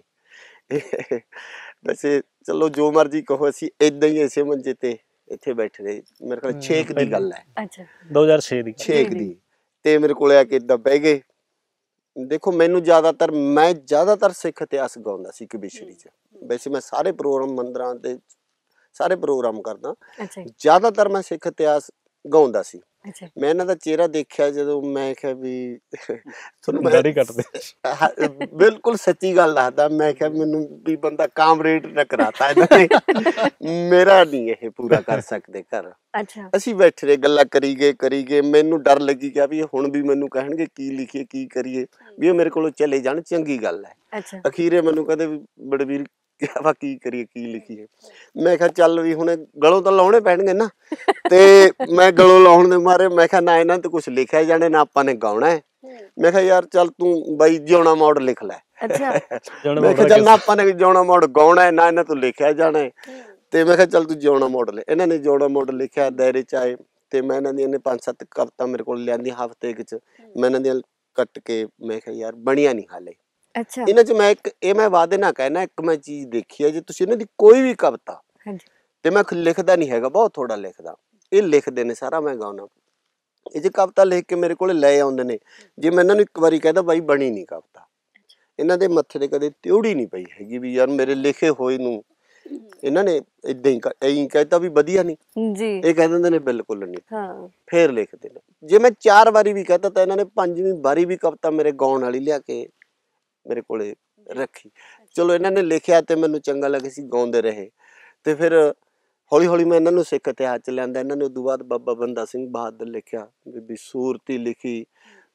ਵੈਸੇ ਚਲੋ ਜੋ ਮਰਜ਼ੀ ਕਹੋ, ਅਸੀਂ ਏਦਾਂ ਹੀ ਇਸੇ ਮੰਜੇ ਤੇ ਇੱਥੇ ਬੈਠੇ ਰਹੇ, ਮੇਰੇ ਕੋਲ ਛੇਕ ਦੀ ਗੱਲ ਹੈ, ਅੱਛਾ ਦੋ ਹਜ਼ਾਰ ਛੇ ਦੀ ਛੇਕ ਜੀ, ਜੀ। ਦੀ, ਤੇ ਮੇਰੇ ਕੋਲੇ ਆ ਕੇ ਏਦਾਂ ਬਹਿ ਗਏ। ਦੇਖੋ ਮੈਨੂੰ ਜ਼ਿਆਦਾਤਰ ਮੈਂ ਜ਼ਿਆਦਾਤਰ ਸਿੱਖ ਇਤਿਹਾਸ ਗਾਉਂਦਾ ਸੀ ਕਵੀਸ਼ਰੀ 'ਚ, ਵੈਸੇ ਮੈਂ ਸਾਰੇ ਪ੍ਰੋਗਰਾਮ ਮੰਦਰਾਂ ਤੇ ਸਾਰੇ ਪ੍ਰੋਗਰਾਮ ਕਰਦਾ, ਅੱਛਾ ਜ਼ਿਆਦਾਤਰ ਮੈਂ ਸਿੱਖ ਇਤਿਹਾਸ ਗਾਉਂਦਾ ਸੀ। ਅੱਛਾ ਮੈਂ ਇਹਨਾਂ ਦਾ ਚਿਹਰਾ ਦੇਖਿਆ ਜਦੋਂ, ਮੈਂ ਕਿਹਾ ਵੀ ਤੁਹਾਨੂੰ ਮੈਂ ਦਾੜੀ ਕੱਟਦੇ ਹ- ਬਿਲਕੁਲ ਸੱਚੀ ਗੱਲ ਦੱਸਦਾ, ਮੈਂ ਕਿਹਾ ਮੈਨੂੰ ਵੀ ਬੰਦਾ ਕਾਮਰੇਡ ਨਾ ਕਰਾਤਾ ਇਹਨਾਂ ਨੇ, ਮੇਰਾ ਨਹੀਂ ਇਹ ਪੂਰਾ ਕਰ ਸਕਦੇ ਘਰ। ਅੱਛਾ ਅਸੀਂ ਬੈਠੇ ਰਹੇ ਗੱਲਾਂ ਕਰੀ ਗਏ ਕਰੀ ਗਏ, ਮੈਨੂੰ ਡਰ ਲੱਗੀ ਗਿਆ ਵੀ ਹੁਣ ਵੀ ਮੈਨੂੰ ਕਹਿਣਗੇ ਕੀ ਲਿਖੀਏ ਕੀ ਕਰੀਏ, ਵੀ ਇਹ ਮੇਰੇ ਕੋਲੋਂ ਚਲੇ ਜਾਣ, ਚੰਗੀ ਗੱਲ ਹੈ। ਅੱਛਾ ਅਖੀਰੇ ਮੈਨੂੰ ਕਹਿੰਦੇ ਵੀ ਬੜਵੀਰ ਵਾ ਕੀ ਕਰੀਏ ਕੀ ਲਿਖੀਏ। ਮੈਂ ਕਿਹਾ ਚੱਲ ਵੀ ਹੁਣ ਗਲੋਂ ਤਾਂ ਲਾਉਣੇ ਪੈਣਗੇ ਨਾ, ਤੇ ਮੈਂ ਗਲੋਂ ਲਾਉਣ ਦੇ ਮਾਰੇ ਮੈਂ ਕਿਹਾ ਨਾ ਇਹਨਾਂ ਤੇ ਕੁਛ ਲਿਖਿਆ ਜਾਣੇ ਨਾ ਆਪਾਂ ਨੇ ਗਾਉਣਾ ਹੈ। ਮੈਂ ਕਿਹਾ ਯਾਰ ਚੱਲ ਤੂੰ ਬਾਈ ਜਿਉਣਾ ਮੋੜ ਲਿਖ ਲੈ। ਅੱਛਾ ਮੈਂ ਕਿਹਾ ਚੱਲ ਨਾ ਆਪਾਂ ਨੇ ਜਿਉਣਾ ਮੋੜ ਗਾਉਣਾ ਹੈ ਨਾ ਇਹਨਾਂ ਤੋਂ ਲਿਖਿਆ ਜਾਣਾ ਹੈ, ਤੇ ਮੈਂ ਕਿਹਾ ਚੱਲ ਤੂੰ ਜਿਉਣਾ ਮੋੜ ਲੈ। ਇਹਨਾਂ ਨੇ ਜਿਉਣਾ ਮੋੜ ਲਿਖਿਆ, ਦਾਇਰੇ 'ਚ ਆਏ, ਤੇ ਮੈਂ ਇਹਨਾਂ ਦੀਆਂ ਨੇ ਪੰਜ ਸੱਤ ਕਵਿਤਾ ਮੇਰੇ ਕੋਲ ਲਿਆਂਦੀ ਹਫ਼ਤੇ ਕੁ 'ਚ, ਮੈਂ ਇਹਨਾਂ ਦੀਆਂ ਕੱਟ ਕੇ ਮੈਂ ਕਿਹਾ ਯਾਰ ਬਣੀਆਂ ਨਹੀਂ ਹਾਲੇ ਅੱਛਾ ਇਹਨਾਂ 'ਚ। ਮੈਂ ਇੱਕ ਇਹ ਮੈਂ ਵਾਅਦੇ ਨਾ ਕਹਿਣਾ, ਇੱਕ ਮੈਂ ਚੀਜ਼ ਦੇਖੀ ਹੈ, ਜੇ ਤੁਸੀਂ ਇਹਨਾਂ ਦੀ ਕੋਈ ਵੀ ਕਵਿਤਾ, ਹਾਂਜੀ ਤੇ ਮੈਂ ਲਿਖਦਾ ਨਹੀਂ ਹੈਗਾ, ਬਹੁਤ ਥੋੜਾ ਲਿਖਦਾ, ਇਹ ਲਿਖਦੇ ਨੇ ਸਾਰਾ, ਮੈਂ ਗਾਉਣਾ। ਇਹ ਜੇ ਕਵਿਤਾ ਲਿਖ ਕੇ ਮੇਰੇ ਕੋਲੇ ਲੈ ਆਉਂਦੇ ਨੇ, ਜੇ ਮੈਂ ਇਹਨਾਂ ਨੂੰ ਇੱਕ ਵਾਰੀ ਕਹਿਦਾ ਬਾਈ ਬਣੀ ਨਹੀਂ ਕਵਿਤਾ, ਇਹਨਾਂ ਦੇ ਮੱਥੇ ਤੇ ਕਦੇ ਤਿਉੜੀ ਨਹੀਂ ਪਈ ਹੈਗੀ ਵੀ ਯਾਰ ਮੇਰੇ ਲਿਖੇ ਹੋਏ ਨੂੰ ਇਹਨਾਂ ਨੇ ਏਦਾਂ ਹੀ ਐਂ ਕਹਿਤਾ ਵੀ ਵਧੀਆ ਨਹੀਂ, ਜੀ ਇਹ ਕਹਿ ਦਿੰਦੇ ਨੇ ਬਿਲਕੁਲ ਨਹੀਂ, ਹਾਂ ਫੇਰ ਲਿਖਦੇ ਨੇ। ਜੇ ਮੈਂ ਚਾਰ ਵਾਰੀ ਵੀ ਕਹਿਤਾ ਤਾਂ ਇਹਨਾਂ ਨੇ ਪੰਜਵੀਂ ਵਾਰੀ ਵੀ ਕਵਿਤਾ ਮੇਰੇ ਗਾਉਣ ਵਾਲੀ ਲਿਆ ਕੇ ਮੇਰੇ ਕੋਲੇ ਰੱਖੀ। ਚਲੋ ਇਹਨਾਂ ਨੇ ਲਿਖਿਆ ਤੇ ਮੈਨੂੰ ਚੰਗਾ ਲੱਗੇ ਸੀ, ਗਾਉਂਦੇ ਰਹੇ, ਤੇ ਫਿਰ ਹੌਲੀ ਹੌਲੀ ਮੈਂ ਇਹਨਾਂ ਨੂੰ ਸਿੱਖ ਇਤਿਹਾਸ 'ਚ ਲਿਆਂਦਾ। ਇਹਨਾਂ ਨੇ ਉਦੋਂ ਬਾਅਦ ਬਾਬਾ ਬੰਦਾ ਸਿੰਘ ਬਹਾਦਰ ਲਿਖਿਆ, ਬੀਬੀ ਸੂਰਤੀ ਲਿਖੀ,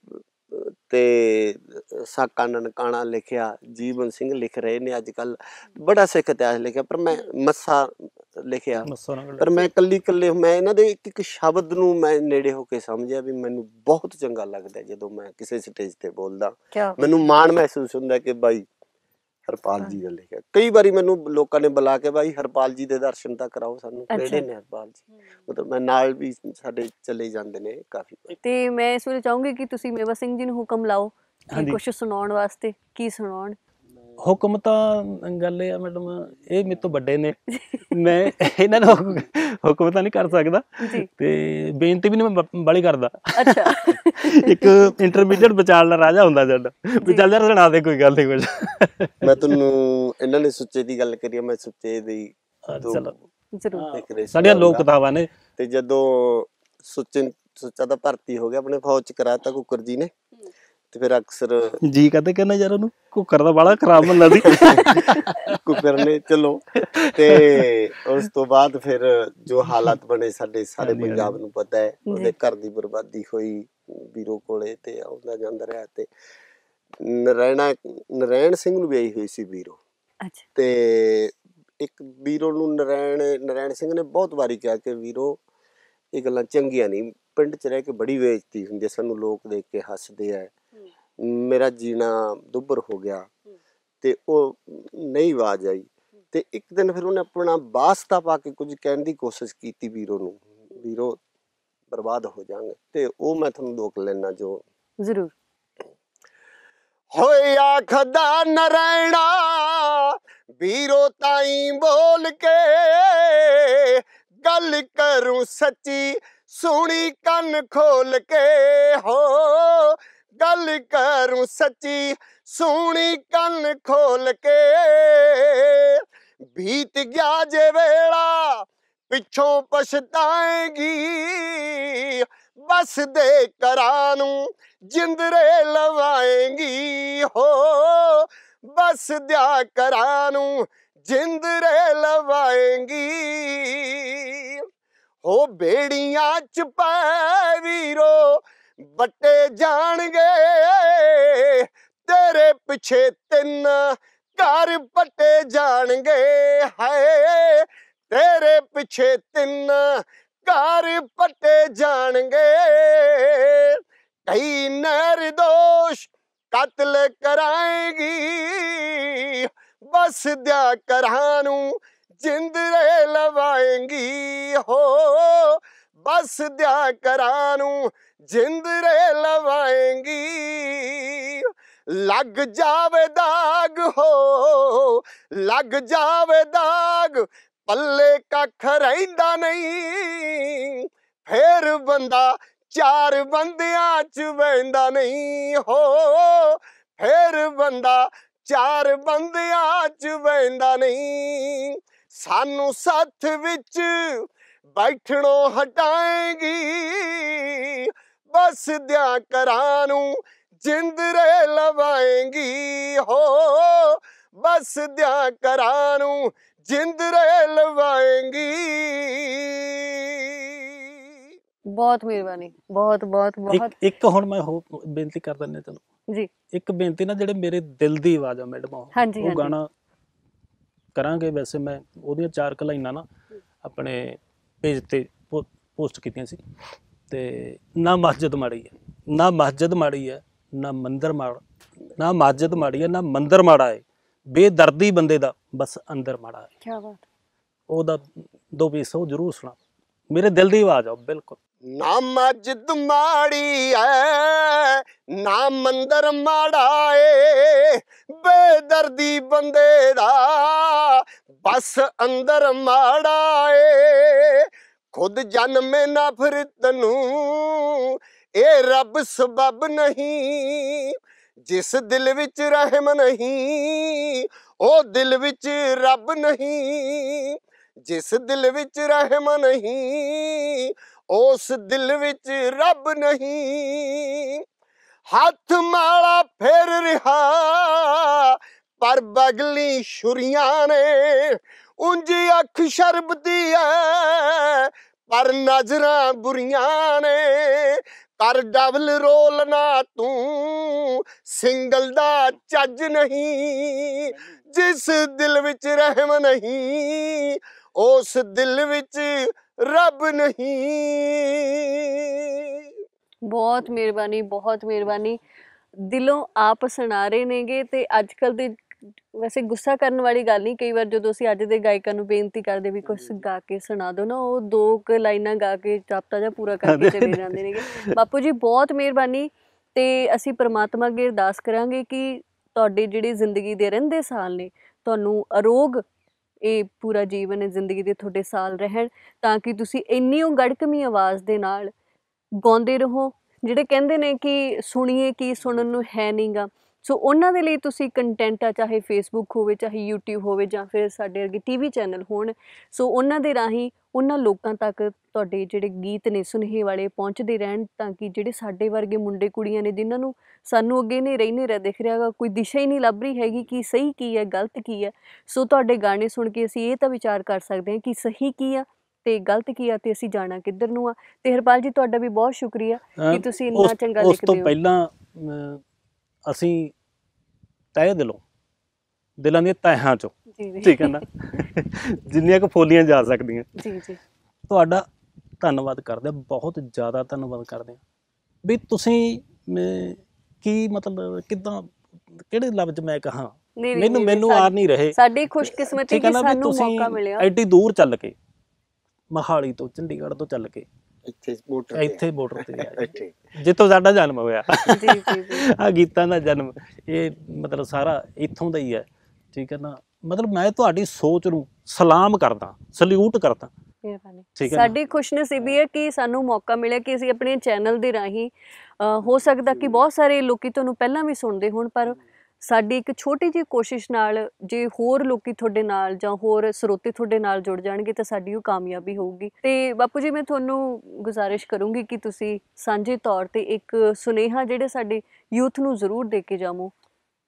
ਤੇ ਸਾਕਾ ਨਨਕਾਣਾ ਲਿਖਿਆ, ਜੀਵਨ ਸਿੰਘ ਲਿਖ ਰਹੇ ਨੇ ਅੱਜ ਕੱਲ, ਬੜਾ ਸਿੱਖ ਇਤਿਹਾਸ ਲਿਖਿਆ। ਪਰ ਮੈਂ ਮੱਸਾ ਲਿਖਿਆ, ਪਰ ਮੈਂ ਇਕੱਲੀ ਇਕੱਲੇ ਮੈਂ ਇਹਨਾਂ ਦੇ ਇੱਕ ਇੱਕ ਸ਼ਬਦ ਨੂੰ ਮੈਂ ਨੇੜੇ ਹੋ ਕੇ ਸਮਝਿਆ ਵੀ ਮੈਨੂੰ ਬਹੁਤ ਚੰਗਾ ਲੱਗਦਾ ਜਦੋਂ ਮੈਂ ਕਿਸੇ ਸਟੇਜ ਤੇ ਬੋਲਦਾ, ਕਿਆ ਮੈਨੂੰ ਮਾਣ ਮਹਿਸੂਸ ਹੁੰਦਾ ਕਿ ਬਾਈ ਹਰਪਾਲ ਜੀ ਦਾ ਲਿਖਿਆ। ਕਈ ਵਾਰੀ ਮੈਨੂੰ ਲੋਕਾਂ ਨੇ ਬੁਲਾ ਕੇ ਬਾਈ ਹਰਪਾਲ ਜੀ ਦੇ ਦਰਸ਼ਨ ਤਾਂ ਕਰਾਓ ਸਾਨੂੰ, ਕਿਹੜੇ ਨੇ ਹਰਪਾਲ ਜੀ, ਮਤਲਬ ਮੈਂ ਨਾਲ ਵੀ ਸਾਡੇ ਚਲੇ ਜਾਂਦੇ ਨੇ ਕਾਫੀ। ਤੇ ਮੈਂ ਇਸ ਵੇਲੇ ਚਾਹੂੰਗੀ ਕਿ ਤੁਸੀਂ ਮੇਵਾ ਸਿੰਘ ਜੀ ਨੂੰ ਹੁਕਮ ਲਾਓ ਕਿ ਕੁਝ ਸੁਣਾਉਣ ਵਾਸਤੇ, ਕੀ ਸੁਣਾਉਣ? ਹੁਕਮ ਤਾਂ ਗੱਲ ਇਹ ਆ ਮੈਡਮ, ਇਹ ਮੇਰੇ ਤੋਂ ਵੱਡੇ ਨੇ, ਮੈਂ ਇਹਨਾਂ ਨੂੰ ਹੁਕਮ ਤਾਂ ਨਹੀਂ ਕਰ ਸਕਦਾ, ਤੇ ਬੇਨਤੀ ਵੀ ਨਹੀਂ ਮੈਂ ਬਾਲੀ ਕਰਦਾ। ਅੱਛਾ ਇੱਕ ਇੰਟਰਮੀਡੀਏਟ ਵਿਚਾਲਦਾ ਰਾਜਾ ਹੁੰਦਾ ਸਾਡਾ, ਵੀ ਚੱਲ ਯਾਰ ਸੁਣਾ ਦੇ ਕੋਈ ਗੱਲ ਨਹੀਂ ਕੁਝ। ਮੈਂ ਤੁਹਾਨੂੰ ਇਹਨਾਂ ਨੇ ਸੁੱਚੇ ਦੀ ਗੱਲ ਕਰੀ, ਮੈਂ ਸੁੱਚੇ ਦੀ ਚਲੋ ਜ਼ਰੂਰ, ਸਾਡੀਆਂ ਲੋਕ ਕਥਾਵਾਂ ਨੇ। ਤੇ ਜਦੋਂ ਸੁੱਚੇ ਸੁੱਚਾ ਦਾ ਭਰਤੀ ਹੋ ਗਿਆ ਆਪਣੇ ਫੌਜ 'ਚ ਕਰਾਤਾ ਕੁੱਕਰ ਜੀ ਨੇ, ਤੇ ਫਿਰ ਅਕਸਰ ਜੀ ਕਹਤੇ ਕਹਿੰਦਾ ਯਾਰ ਉਹਨੂੰ ਕੁੱਕਰ ਦਾ ਬੜਾ ਖਰਾਬ ਬੰਦਾ ਸੀ ਕੁੱਕਰ ਨੇ। ਚਲੋ ਤੇ ਉਸ ਤੋਂ ਬਾਅਦ ਫਿਰ ਜੋ ਹਾਲਾਤ ਬਣੇ ਸਾਡੇ ਸਾਰੇ ਪੰਜਾਬ ਨੂੰ ਪਤਾ ਹੈ, ਉਹਦੇ ਘਰ ਦੀ ਬਰਬਾਦੀ ਹੋਈ ਵੀਰੋ ਕੋਲੇ, ਤੇ ਆਉਂਦਾ ਜਾਂਦਾ ਰਿਹਾ। ਤੇ ਨਰੈਣਾ ਨਰੈਣ ਸਿੰਘ ਨੂੰ ਵਿਆਹੀ ਹੋਈ ਸੀ ਵੀਰੋ, ਤੇ ਇੱਕ ਵੀਰੋ ਨੂੰ ਨਰੈਣ ਨਰੈਣ ਸਿੰਘ ਨੇ ਬਹੁਤ ਵਾਰੀ ਕਿਹਾ ਕਿ ਵੀਰੋ ਇਹ ਗੱਲਾਂ ਚੰਗੀਆਂ ਨਹੀਂ, ਪਿੰਡ 'ਚ ਰਹਿ ਕੇ ਬੜੀ ਬੇਇੱਜ਼ਤੀ ਹੁੰਦੀ ਹੈ, ਸਾਨੂੰ ਲੋਕ ਦੇਖ ਕੇ ਹੱਸਦੇ ਆ, ਮੇਰਾ ਜੀਣਾ ਦੁੱਭਰ ਹੋ ਗਿਆ, ਤੇ ਉਹ ਨਹੀਂ ਆਵਾਜ਼ ਆਈ। ਤੇ ਇੱਕ ਦਿਨ ਫਿਰ ਉਹਨੇ ਆਪਣਾ ਵਾਸਤਾ ਪਾ ਕੇ ਕੁਝ ਕਹਿਣ ਦੀ ਕੋਸ਼ਿਸ਼ ਕੀਤੀ ਵੀਰੋ ਨੂੰ, ਵੀਰੋ ਬਰਬਾਦ ਹੋ ਜਾਵਾਂਗੇ, ਤੇ ਉਹ ਮੈਂ ਤੁਹਾਨੂੰ ਦੋਕ ਲੈਣਾ ਜੋ ਜ਼ਰੂਰ। ਹੋਏ ਆਖਦਾ ਨਰੈਣਾ ਵੀਰੋ ਤਾਈ ਬੋਲ ਕੇ, ਗੱਲ ਕਰੂ ਸੱਚੀ ਸੁਣੀ ਕੰਨ ਖੋਲ ਕੇ, ਹੋ ਗੱਲ ਕਰੂ ਸੱਚੀ ਸੁਣੀ ਕੰਨ ਖੋਲ ਕੇ, ਬੀਤ ਗਿਆ ਜੇ ਵੇਲਾ ਪਿੱਛੋਂ ਪਛਤਾਏਗੀ, ਬਸ ਦੇ ਘਰਾਂ ਨੂੰ ਜਿੰਦਰੇ ਲਵਾਏਗੀ, ਹੋ ਬਸ ਦਿਆ ਘਰਾਂ ਨੂੰ ਜਿੰਦਰੇ ਲਵਾਏਂਗੀ ਹੋ ਬੇੜੀਆਂ ਚ ਪੈ ਵੀਰੋ ਬੱਟੇ ਜਾਣਗੇ ਤੇਰੇ ਪਿੱਛੇ ਤਿੰਨ ਘਰ ਪੱਟੇ ਜਾਣਗੇ ਹਾਏ ਤੇਰੇ ਪਿੱਛੇ ਤਿੰਨ ਘਰ ਪੱਟੇ ਜਾਣਗੇ ਕਈ ਨਿਰਦੋਸ਼ ਕਤਲ ਕਰਾਏਗੀ ਬਸ ਦਿਆ ਕਰਾਂ ਨੂੰ ਜਿੰਦਰੇ ਲਵਾਏਂਗੀ ਹੋ ਬਸ ਦਿਆ ਕਰਾਂ ਨੂੰ ਜਿੰਦਰੇ ਲਵਾਏਂਗੀ ਲੱਗ ਜਾਵੇ ਦਾਗ ਹੋ ਲੱਗ ਜਾਵੇ ਦਾਗ ਪੱਲੇ ਕੱਖ ਰਹਿੰਦਾ ਨਹੀਂ ਫੇਰ ਬੰਦਾ ਚਾਰ ਬੰਦਿਆਂ ਚ ਵਹਿੰਦਾ ਨਹੀਂ ਹੋ ਫੇਰ ਬੰਦਾ ਚਾਰ ਬੰਦਿਆਂ ਚ ਵਹਿੰਦਾ ਨਹੀਂ ਸਾਨੂੰ ਸੱਥ ਵਿੱਚ ਬੈਠਣੋਂ ਹਟਾਏਗੀ ਬਸ ਦਿਆਂ ਕਰਾਂ ਨੂੰ ਜਿੰਦਰੇ ਲਵਾਏਂਗੀ ਹੋ ਬਸ ਦਿਆਂ ਕਰਾਂ ਨੂੰ ਜਿੰਦਰੇ ਲਵਾਏਂਗੀ। ਬਹੁਤ ਮਿਹਰਬਾਨੀ, ਬਹੁਤ ਬਹੁਤ ਬਹੁਤ ਇੱਕ ਇੱਕ ਹੁਣ ਮੈਂ ਹੋ ਬੇਨਤੀ ਕਰ ਦਿੰਦਾ ਚਲੋ ਜੀ। ਇੱਕ ਬੇਨਤੀ ਨਾ ਜਿਹੜੇ ਮੇਰੇ ਦਿਲ ਦੀ ਆਵਾਜ਼ ਆ ਮੈਡਮ ਹਾਂਜੀ ਉਹ ਹਾਂਜੀ ਗਾਣਾ ਕਰਾਂਗੇ। ਵੈਸੇ ਮੈਂ ਉਹਦੀਆਂ ਚਾਰ ਕੁ ਲਾਈਨਾਂ ਨਾ ਆਪਣੇ ਪੇਜ ਤੇ ਪੋਸਟ ਕੀਤੀਆਂ ਸੀ ਤੇ ਨਾ ਮਸਜਿਦ ਮਾੜੀ ਹੈ ਨਾ ਮਸਜਿਦ ਮਾੜੀ ਹੈ ਨਾ ਮੰਦਰ ਮਾੜਾ ਨਾ ਮਸਜਿਦ ਮਾੜੀ ਹੈ ਨਾ ਮੰਦਰ ਮਾੜਾ ਹੈ ਬੇਦਰਦੀ ਬੰਦੇ ਦਾ ਬਸ ਅੰਦਰ ਮਾੜਾ ਹੈ। ਕੀ ਬਾਤ। ਉਹਦਾ ਦੋ ਪੀਸ ਉਹ ਜ਼ਰੂਰ ਸੁਣਾ ਮੇਰੇ ਦਿਲ ਦੀ ਆਵਾਜ਼ ਆ ਬਿਲਕੁਲ। ਨਾ ਮਸਜਿਦ ਮਾੜੀ ਐ ਨਾ ਮੰਦਰ ਮਾੜਾ ਏ ਬੇਦਰਦੀ ਬੰਦੇ ਦਾ ਬਸ ਅੰਦਰ ਮਾੜਾ ਏ ਖੁਦ ਜਨਮੇ ਨਫ਼ਰਤ ਨੂੰ ਇਹ ਰੱਬ ਸਬਬ ਨਹੀਂ ਜਿਸ ਦਿਲ ਵਿੱਚ ਰਹਿਮ ਨਹੀਂ ਉਹ ਦਿਲ ਵਿੱਚ ਰੱਬ ਨਹੀਂ ਜਿਸ ਦਿਲ ਵਿੱਚ ਰਹਿਮ ਨਹੀਂ ਉਸ ਦਿਲ ਵਿੱਚ ਰੱਬ ਨਹੀਂ ਹੱਥ ਮਾਲਾ ਫੇਰ ਰਿਹਾ ਪਰ ਬਗਲੀ ਛੁਰੀਆਂ ਨੇ ਉਂਝ ਅੱਖ ਸ਼ਰਬਦੀ ਐ ਪਰ ਨਜ਼ਰਾਂ ਬੁਰੀਆਂ ਨੇ ਕਰ ਡਬਲ ਰੋਲ ਨਾ ਤੂੰ ਸਿੰਗਲ ਦਾ ਚੱਜ ਨਹੀਂ ਜਿਸ ਦਿਲ ਵਿੱਚ ਰਹਿਮ ਨਹੀਂ ਉਸ ਦਿਲ ਵਿੱਚ ਰੱਬ ਨਹੀਂ। ਬਹੁਤ ਮਿਹਰਬਾਨੀ, ਬਹੁਤ ਮਿਹਰਬਾਨੀ। ਦਿਲੋਂ ਆਪ ਸੁਣਾ ਰਹੇ ਨੇਗੇ ਤੇ ਅੱਜ ਕੱਲ ਦੇ ਵੈਸੇ ਗੁੱਸਾ ਕਰਨ ਵਾਲੀ ਗੱਲ ਨਹੀਂ। ਕਈ ਵਾਰ ਜਦੋਂ ਅਸੀਂ ਅੱਜ ਦੇ ਗਾਇਕਾਂ ਨੂੰ ਬੇਨਤੀ ਕਰਦੇ ਵੀ ਕੁਛ ਗਾ ਕੇ ਸੁਣਾ ਦਿਓ ਨਾ ਉਹ ਦੋ ਕੁ ਲਾਈਨਾਂ ਗਾ ਕੇ ਜਾਪਤਾ ਜਿਹਾ ਪੂਰਾ ਕਰਕੇ ਚਲੇ ਜਾਂਦੇ ਨੇਗੇ। ਬਾਪੂ ਜੀ ਬਹੁਤ ਮਿਹਰਬਾਨੀ ਤੇ ਅਸੀਂ ਪ੍ਰਮਾਤਮਾ ਅੱਗੇ ਅਰਦਾਸ ਕਰਾਂਗੇ ਕਿ ਤੁਹਾਡੀ ਜਿਹੜੀ ਜ਼ਿੰਦਗੀ ਦੇ ਰਹਿੰਦੇ ਸਾਲ ਨੇ ਤੁਹਾਨੂੰ ਅਰੋਗ ਇਹ ਪੂਰਾ ਜੀਵਨ ਜ਼ਿੰਦਗੀ ਦੇ ਤੁਹਾਡੇ ਸਾਲ ਰਹਿਣ ਤਾਂ ਕਿ ਤੁਸੀਂ ਇੰਨੀ ਉਹ ਗੜਕਵੀਂ ਆਵਾਜ਼ ਦੇ ਨਾਲ ਗਾਉਂਦੇ ਰਹੋ। ਜਿਹੜੇ ਕਹਿੰਦੇ ਨੇ ਕਿ ਸੁਣੀਏ ਕੀ ਸੁਣਨ ਨੂੰ ਹੈ ਨਹੀਂ ਗਾ ਸੋ ਉਹਨਾਂ ਦੇ ਲਈ ਤੁਸੀਂ ਕੰਟੈਂਟ ਆ ਚਾਹੇ ਫੇਸਬੁੱਕ ਹੋਵੇ ਚਾਹੇ ਯੂਟਿਊਬ ਹੋਵੇ ਜਾਂ ਫਿਰ ਸਾਡੇ ਅੱਗੇ ਟੀ ਵੀ ਚੈਨਲ ਹੋਣ ਸੋ ਉਹਨਾਂ ਦੇ ਰਾਹੀਂ ਉਹਨਾਂ ਲੋਕਾਂ ਤੱਕ ਤੁਹਾਡੇ ਜਿਹੜੇ ਗੀਤ ਨੇ ਸੁਨੇਹੇ ਵਾਲੇ ਪਹੁੰਚਦੇ ਰਹਿਣ ਤਾਂ ਕਿ ਜਿਹੜੇ ਸਾਡੇ ਵਰਗੇ ਮੁੰਡੇ ਕੁੜੀਆਂ ਨੇ ਜਿਨ੍ਹਾਂ ਨੂੰ ਸਾਨੂੰ ਅੱਗੇ ਹਨੇਰਾ ਹੀ ਹਨੇਰਾ ਦਿਖ ਰਿਹਾ ਗਾ ਕੋਈ ਦਿਸ਼ਾ ਹੀ ਨਹੀਂ ਲੱਭ ਰਹੀ ਹੈਗੀ ਕਿ ਸਹੀ ਕੀ ਹੈ ਗਲਤ ਕੀ ਹੈ ਸੋ ਤੁਹਾਡੇ ਗਾਣੇ ਸੁਣ ਕੇ ਅਸੀਂ ਇਹ ਤਾਂ ਵਿਚਾਰ ਕਰ ਸਕਦੇ ਹਾਂ ਕਿ ਸਹੀ ਕੀ ਆ ਤੇ ਗਲਤ ਕੀ ਆ ਤੇ ਅਸੀਂ ਜਾਣਾ ਕਿੱਧਰ ਨੂੰ ਆ। ਤੇ ਹਰਪਾਲ ਜੀ ਤੁਹਾਡਾ ਵੀ ਬਹੁਤ ਸ਼ੁਕਰੀਆ ਕਿ ਤੁਸੀਂ ਇੰਨਾ ਚੰਗਾ ਲਿਖਦੇ ਹੋ। ਉਸ ਤੋਂ ਪਹਿਲਾਂ ਅਸੀਂ ਤਹਿ ਦਿਲੋਂ ਦਿਲਾਂ ਦੀਆਂ ਤਹਿਆਂ ਚੋਂ ਠੀਕ ਹੈ ਨਾ ਜਿੰਨੀਆਂ ਕੁ ਫੋਲੀਆਂ ਜਾ ਸਕਦੀਆਂ ਜੀ ਜੀ ਤੁਹਾਡਾ ਧੰਨਵਾਦ ਕਰਦੇ ਹਾਂ ਬਹੁਤ ਜ਼ਿਆਦਾ ਧੰਨਵਾਦ ਕਰਦੇ ਹਾਂ ਵੀ ਤੁਸੀਂ ਕੀ ਮਤਲਬ ਕਿੱਦਾਂ ਕਿਹੜੇ ਲਫ਼ਜ਼ ਮੈਂ ਕਹਾਂ ਮੈਨੂੰ ਮੈਨੂੰ ਆ ਨਹੀਂ ਰਹੇ ਸਾਡੀ ਖੁਸ਼ਕਿਸਮਤੀ ਕਿ ਸਾਨੂੰ ਮੌਕਾ ਮਿਲਿਆ ਐਡੀ ਦੂਰ ਚੱਲ ਕੇ ਮੋਹਾਲੀ ਤੋਂ ਚੰਡੀਗੜ੍ਹ ਤੋਂ ਚੱਲ ਕੇ ਇੱਥੇ ਮੋਟਰ ਇੱਥੇ ਬਾਰਡਰ ਤੇ ਆਏ ਜਿੱਥੋਂ ਸਾਡਾ ਜਨਮ ਹੋਇਆ ਜੀ ਜੀ ਜੀ ਆ ਗੀਤਾਂ ਦਾ ਜਨਮ ਇਹ ਮਤਲਬ ਸਾਰਾ ਇੱਥੋਂ ਦਾ ਹੀ ਹੈ ਠੀਕ ਹੈ ਨਾ। ਮਤਲਬ ਮੈਂ ਤੁਹਾਡੀ ਸੋਚ ਨੂੰ ਸਲਾਮ ਕਰਦਾ ਸਲੂਟ ਕਰਦਾ। ਮਿਹਰਬਾਨੀ। ਸਾਡੀ ਖੁਸ਼ਨਸੀਬੀ ਹੈ ਕਿ ਸਾਨੂੰ ਮੌਕਾ ਮਿਲਿਆ ਕਿ ਅਸੀਂ ਆਪਣੇ ਚੈਨਲ ਦੇ ਰਾਹੀਂ ਹੋ ਸਕਦਾ ਕਿ ਬਹੁਤ ਸਾਰੇ ਲੋਕੀ ਤੁਹਾਨੂੰ ਪਹਿਲਾਂ ਵੀ ਸੁਣਦੇ ਹੋਣ ਪਰ ਸਾਡੀ ਇੱਕ ਛੋਟੀ ਜਿਹੀ ਕੋਸ਼ਿਸ਼ ਨਾਲ ਜੇ ਹੋਰ ਲੋਕੀ ਤੁਹਾਡੇ ਨਾਲ ਜਾਂ ਹੋਰ ਸਰੋਤੇ ਤੁਹਾਡੇ ਨਾਲ ਜੁੜ ਜਾਣਗੇ ਤਾਂ ਸਾਡੀ ਉਹ ਕਾਮਯਾਬੀ ਹੋਊਗੀ। ਤੇ ਬਾਪੂ ਜੀ ਮੈਂ ਤੁਹਾਨੂੰ ਗੁਜ਼ਾਰਿਸ਼ ਕਰੂੰਗੀ ਕਿ ਤੁਸੀਂ ਸਾਂਝੇ ਤੌਰ ਤੇ ਇੱਕ ਸੁਨੇਹਾ ਜਿਹੜੇ ਸਾਡੇ ਯੂਥ ਨੂੰ ਜ਼ਰੂਰ ਦੇ ਕੇ ਜਾਵੋ।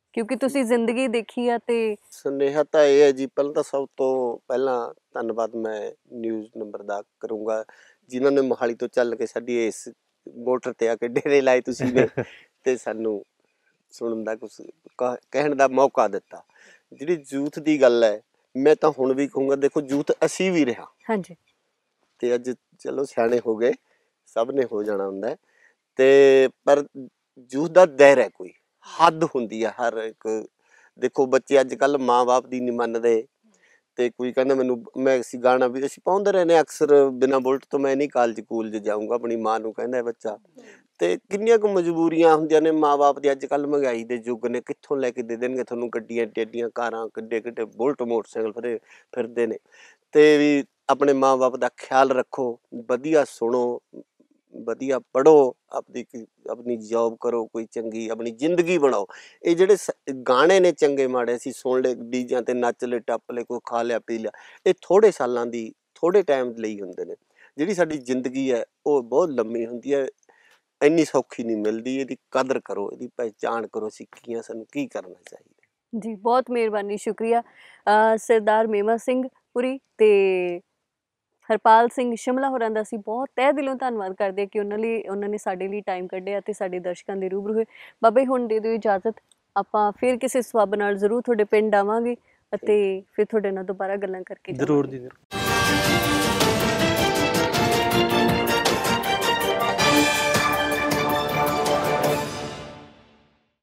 ਕਿਉਂਕਿ ਤੁਸੀਂ ਜ਼ਿੰਦਗੀ ਦੇਖੀ ਆ ਤੇ ਸੁਨੇਹਾ ਤਾਂ ਇਹ ਹੈ ਜੀ, ਪਹਿਲਾਂ ਤਾਂ ਸਭ ਤੋਂ ਪਹਿਲਾਂ ਧੰਨਵਾਦ ਮੈਂ ਨਿਊਜ਼ ਨੰਬਰ ਦਾ ਕਰੂੰਗਾ, ਜਿਨ੍ਹਾਂ ਨੇ ਮੋਹਾਲੀ ਤੋਂ ਚੱਲ ਕੇ ਸਾਡੀ ਇਸ ਮੋਟਰ ਤੇ ਆ ਕੇ ਡੇਰੇ ਲਾਏ ਤੁਸੀਂ ਨੇ ਤੇ ਸਾਨੂੰ ਸੁਣਨ ਦਾ ਕੁਝ ਕਹਿਣ ਦਾ ਮੌਕਾ ਦਿੱਤਾ। ਜਿਹੜੀ ਯੂਥ ਦੀ ਗੱਲ ਹੈ, ਮੈਂ ਤਾਂ ਹੁਣ ਵੀ ਕਹੂੰਗਾ, ਦੇਖੋ ਯੂਥ ਅਸੀਂ ਵੀ ਰਿਹਾ ਹਾਂਜੀ ਤੇ ਅੱਜ ਚਲੋ ਸਿਆਣੇ ਹੋ ਗਏ, ਸਭ ਨੇ ਹੋ ਜਾਣਾ ਹੁੰਦਾ ਹੈ, ਤੇ ਪਰ ਯੂਥ ਦਾ ਦਾਇਰਾ ਹੈ, ਕੋਈ ਹੱਦ ਹੁੰਦੀ ਹੈ ਹਰ ਇੱਕ। ਦੇਖੋ ਬੱਚੇ ਅੱਜ ਕੱਲ੍ਹ ਮਾਂ ਬਾਪ ਦੀ ਨਹੀਂ ਮੰਨਦੇ, ਤੇ ਕੋਈ ਕਹਿੰਦਾ ਮੈਨੂੰ, ਮੈਂ ਅਸੀਂ ਗਾਣਾ ਵੀ ਅਸੀਂ ਪਾਉਂਦੇ ਰਹੇ ਨੇ ਅਕਸਰ, ਬਿਨਾਂ ਬੁਲਟ ਤੋਂ ਮੈਂ ਨਹੀਂ ਕਾਲਜ ਕੂਲਜ ਜਾਊਂਗਾ, ਆਪਣੀ ਮਾਂ ਨੂੰ ਕਹਿੰਦਾ ਬੱਚਾ। ਤੇ ਕਿੰਨੀਆਂ ਕੁ ਮਜਬੂਰੀਆਂ ਹੁੰਦੀਆਂ ਨੇ ਮਾਂ ਬਾਪ ਦੀ, ਅੱਜ ਕੱਲ੍ਹ ਮਹਿੰਗਾਈ ਦੇ ਯੁੱਗ ਨੇ, ਕਿੱਥੋਂ ਲੈ ਕੇ ਦੇ ਦੇਣਗੇ ਤੁਹਾਨੂੰ ਗੱਡੀਆਂ ਟੇਡੀਆਂ ਕਾਰਾਂ, ਕਿੱਡੇ ਕਿੱਡੇ ਬੁਲਟ ਮੋਟਰਸਾਈਕਲ ਫਿਰੇ ਫਿਰਦੇ ਨੇ। ਤੇ ਵੀ ਆਪਣੇ ਮਾਂ ਬਾਪ ਦਾ ਖਿਆਲ ਰੱਖੋ, ਵਧੀਆ ਸੁਣੋ, ਵਧੀਆ ਪੜ੍ਹੋ, ਆਪਣੀ ਆਪਣੀ ਜੋਬ ਕਰੋ, ਕੋਈ ਚੰਗੀ ਆਪਣੀ ਜ਼ਿੰਦਗੀ ਬਣਾਓ। ਇਹ ਜਿਹੜੇ ਸ- ਗਾਣੇ ਨੇ ਚੰਗੇ ਮਾੜੇ ਅਸੀਂ ਸੁਣ ਲਏ, ਡੀਜਿਆਂ ਤੇ ਨੱਚ ਲਏ ਟੱਪ ਲਏ, ਕੋਈ ਖਾ ਲਿਆ ਪੀ ਲਿਆ, ਇਹ ਥੋੜ੍ਹੇ ਸਾਲਾਂ ਦੀ ਥੋੜ੍ਹੇ ਟਾਈਮ ਲਈ ਹੁੰਦੇ ਨੇ। ਜਿਹੜੀ ਸਾਡੀ ਜ਼ਿੰਦਗੀ ਹੈ ਉਹ ਬਹੁਤ ਲੰਮੀ ਹੁੰਦੀ ਹੈ, ਇੰਨੀ ਸੌਖੀ ਨਹੀਂ ਮਿਲਦੀ। ਇਹਦੀ ਕਦਰ ਕਰੋ, ਇਹਦੀ ਪਹਿਚਾਣ ਕਰੋ, ਅਸੀਂ ਕੀ ਹਾਂ, ਸਾਨੂੰ ਕੀ ਕਰਨਾ ਚਾਹੀਦਾ। ਜੀ ਬਹੁਤ ਮਿਹਰਬਾਨੀ, ਸ਼ੁਕਰੀਆ ਅ, ਸਰਦਾਰ ਮੇਵਾ ਸਿੰਘ ਪੁਰੀ ਤੇ ਹਰਪਾਲ ਸਿੰਘ ਸ਼ਿਮਲਾ ਹੋਰਾਂ ਦਾ ਅਸੀਂ ਬਹੁਤ ਤਹਿ ਦਿਲੋਂ ਧੰਨਵਾਦ ਕਰਦੇ ਹਾਂ ਕਿ ਉਹਨਾਂ ਲਈ ਉਹਨਾਂ ਨੇ ਸਾਡੇ ਲਈ ਟਾਈਮ ਕੱਢਿਆ ਤੇ ਸਾਡੇ ਦਰਸ਼ਕਾਂ ਦੇ ਰੂਬਰੂ ਹੋਏ। ਬਾਬਾ ਜੀ ਹੁਣ ਦੇ ਦਿਓ ਇਜਾਜ਼ਤ, ਆਪਾਂ ਫਿਰ ਕਿਸੇ ਸਬੱਬ ਨਾਲ ਜ਼ਰੂਰ ਤੁਹਾਡੇ ਪਿੰਡ ਆਵਾਂਗੇ ਅਤੇ ਫਿਰ ਤੁਹਾਡੇ ਨਾਲ ਦੁਬਾਰਾ ਗੱਲਾਂ ਕਰਕੇ ਜ਼ਰੂਰ ਜਾਵਾਂਗੇ। ਜੀ ਜ਼ਰੂਰ।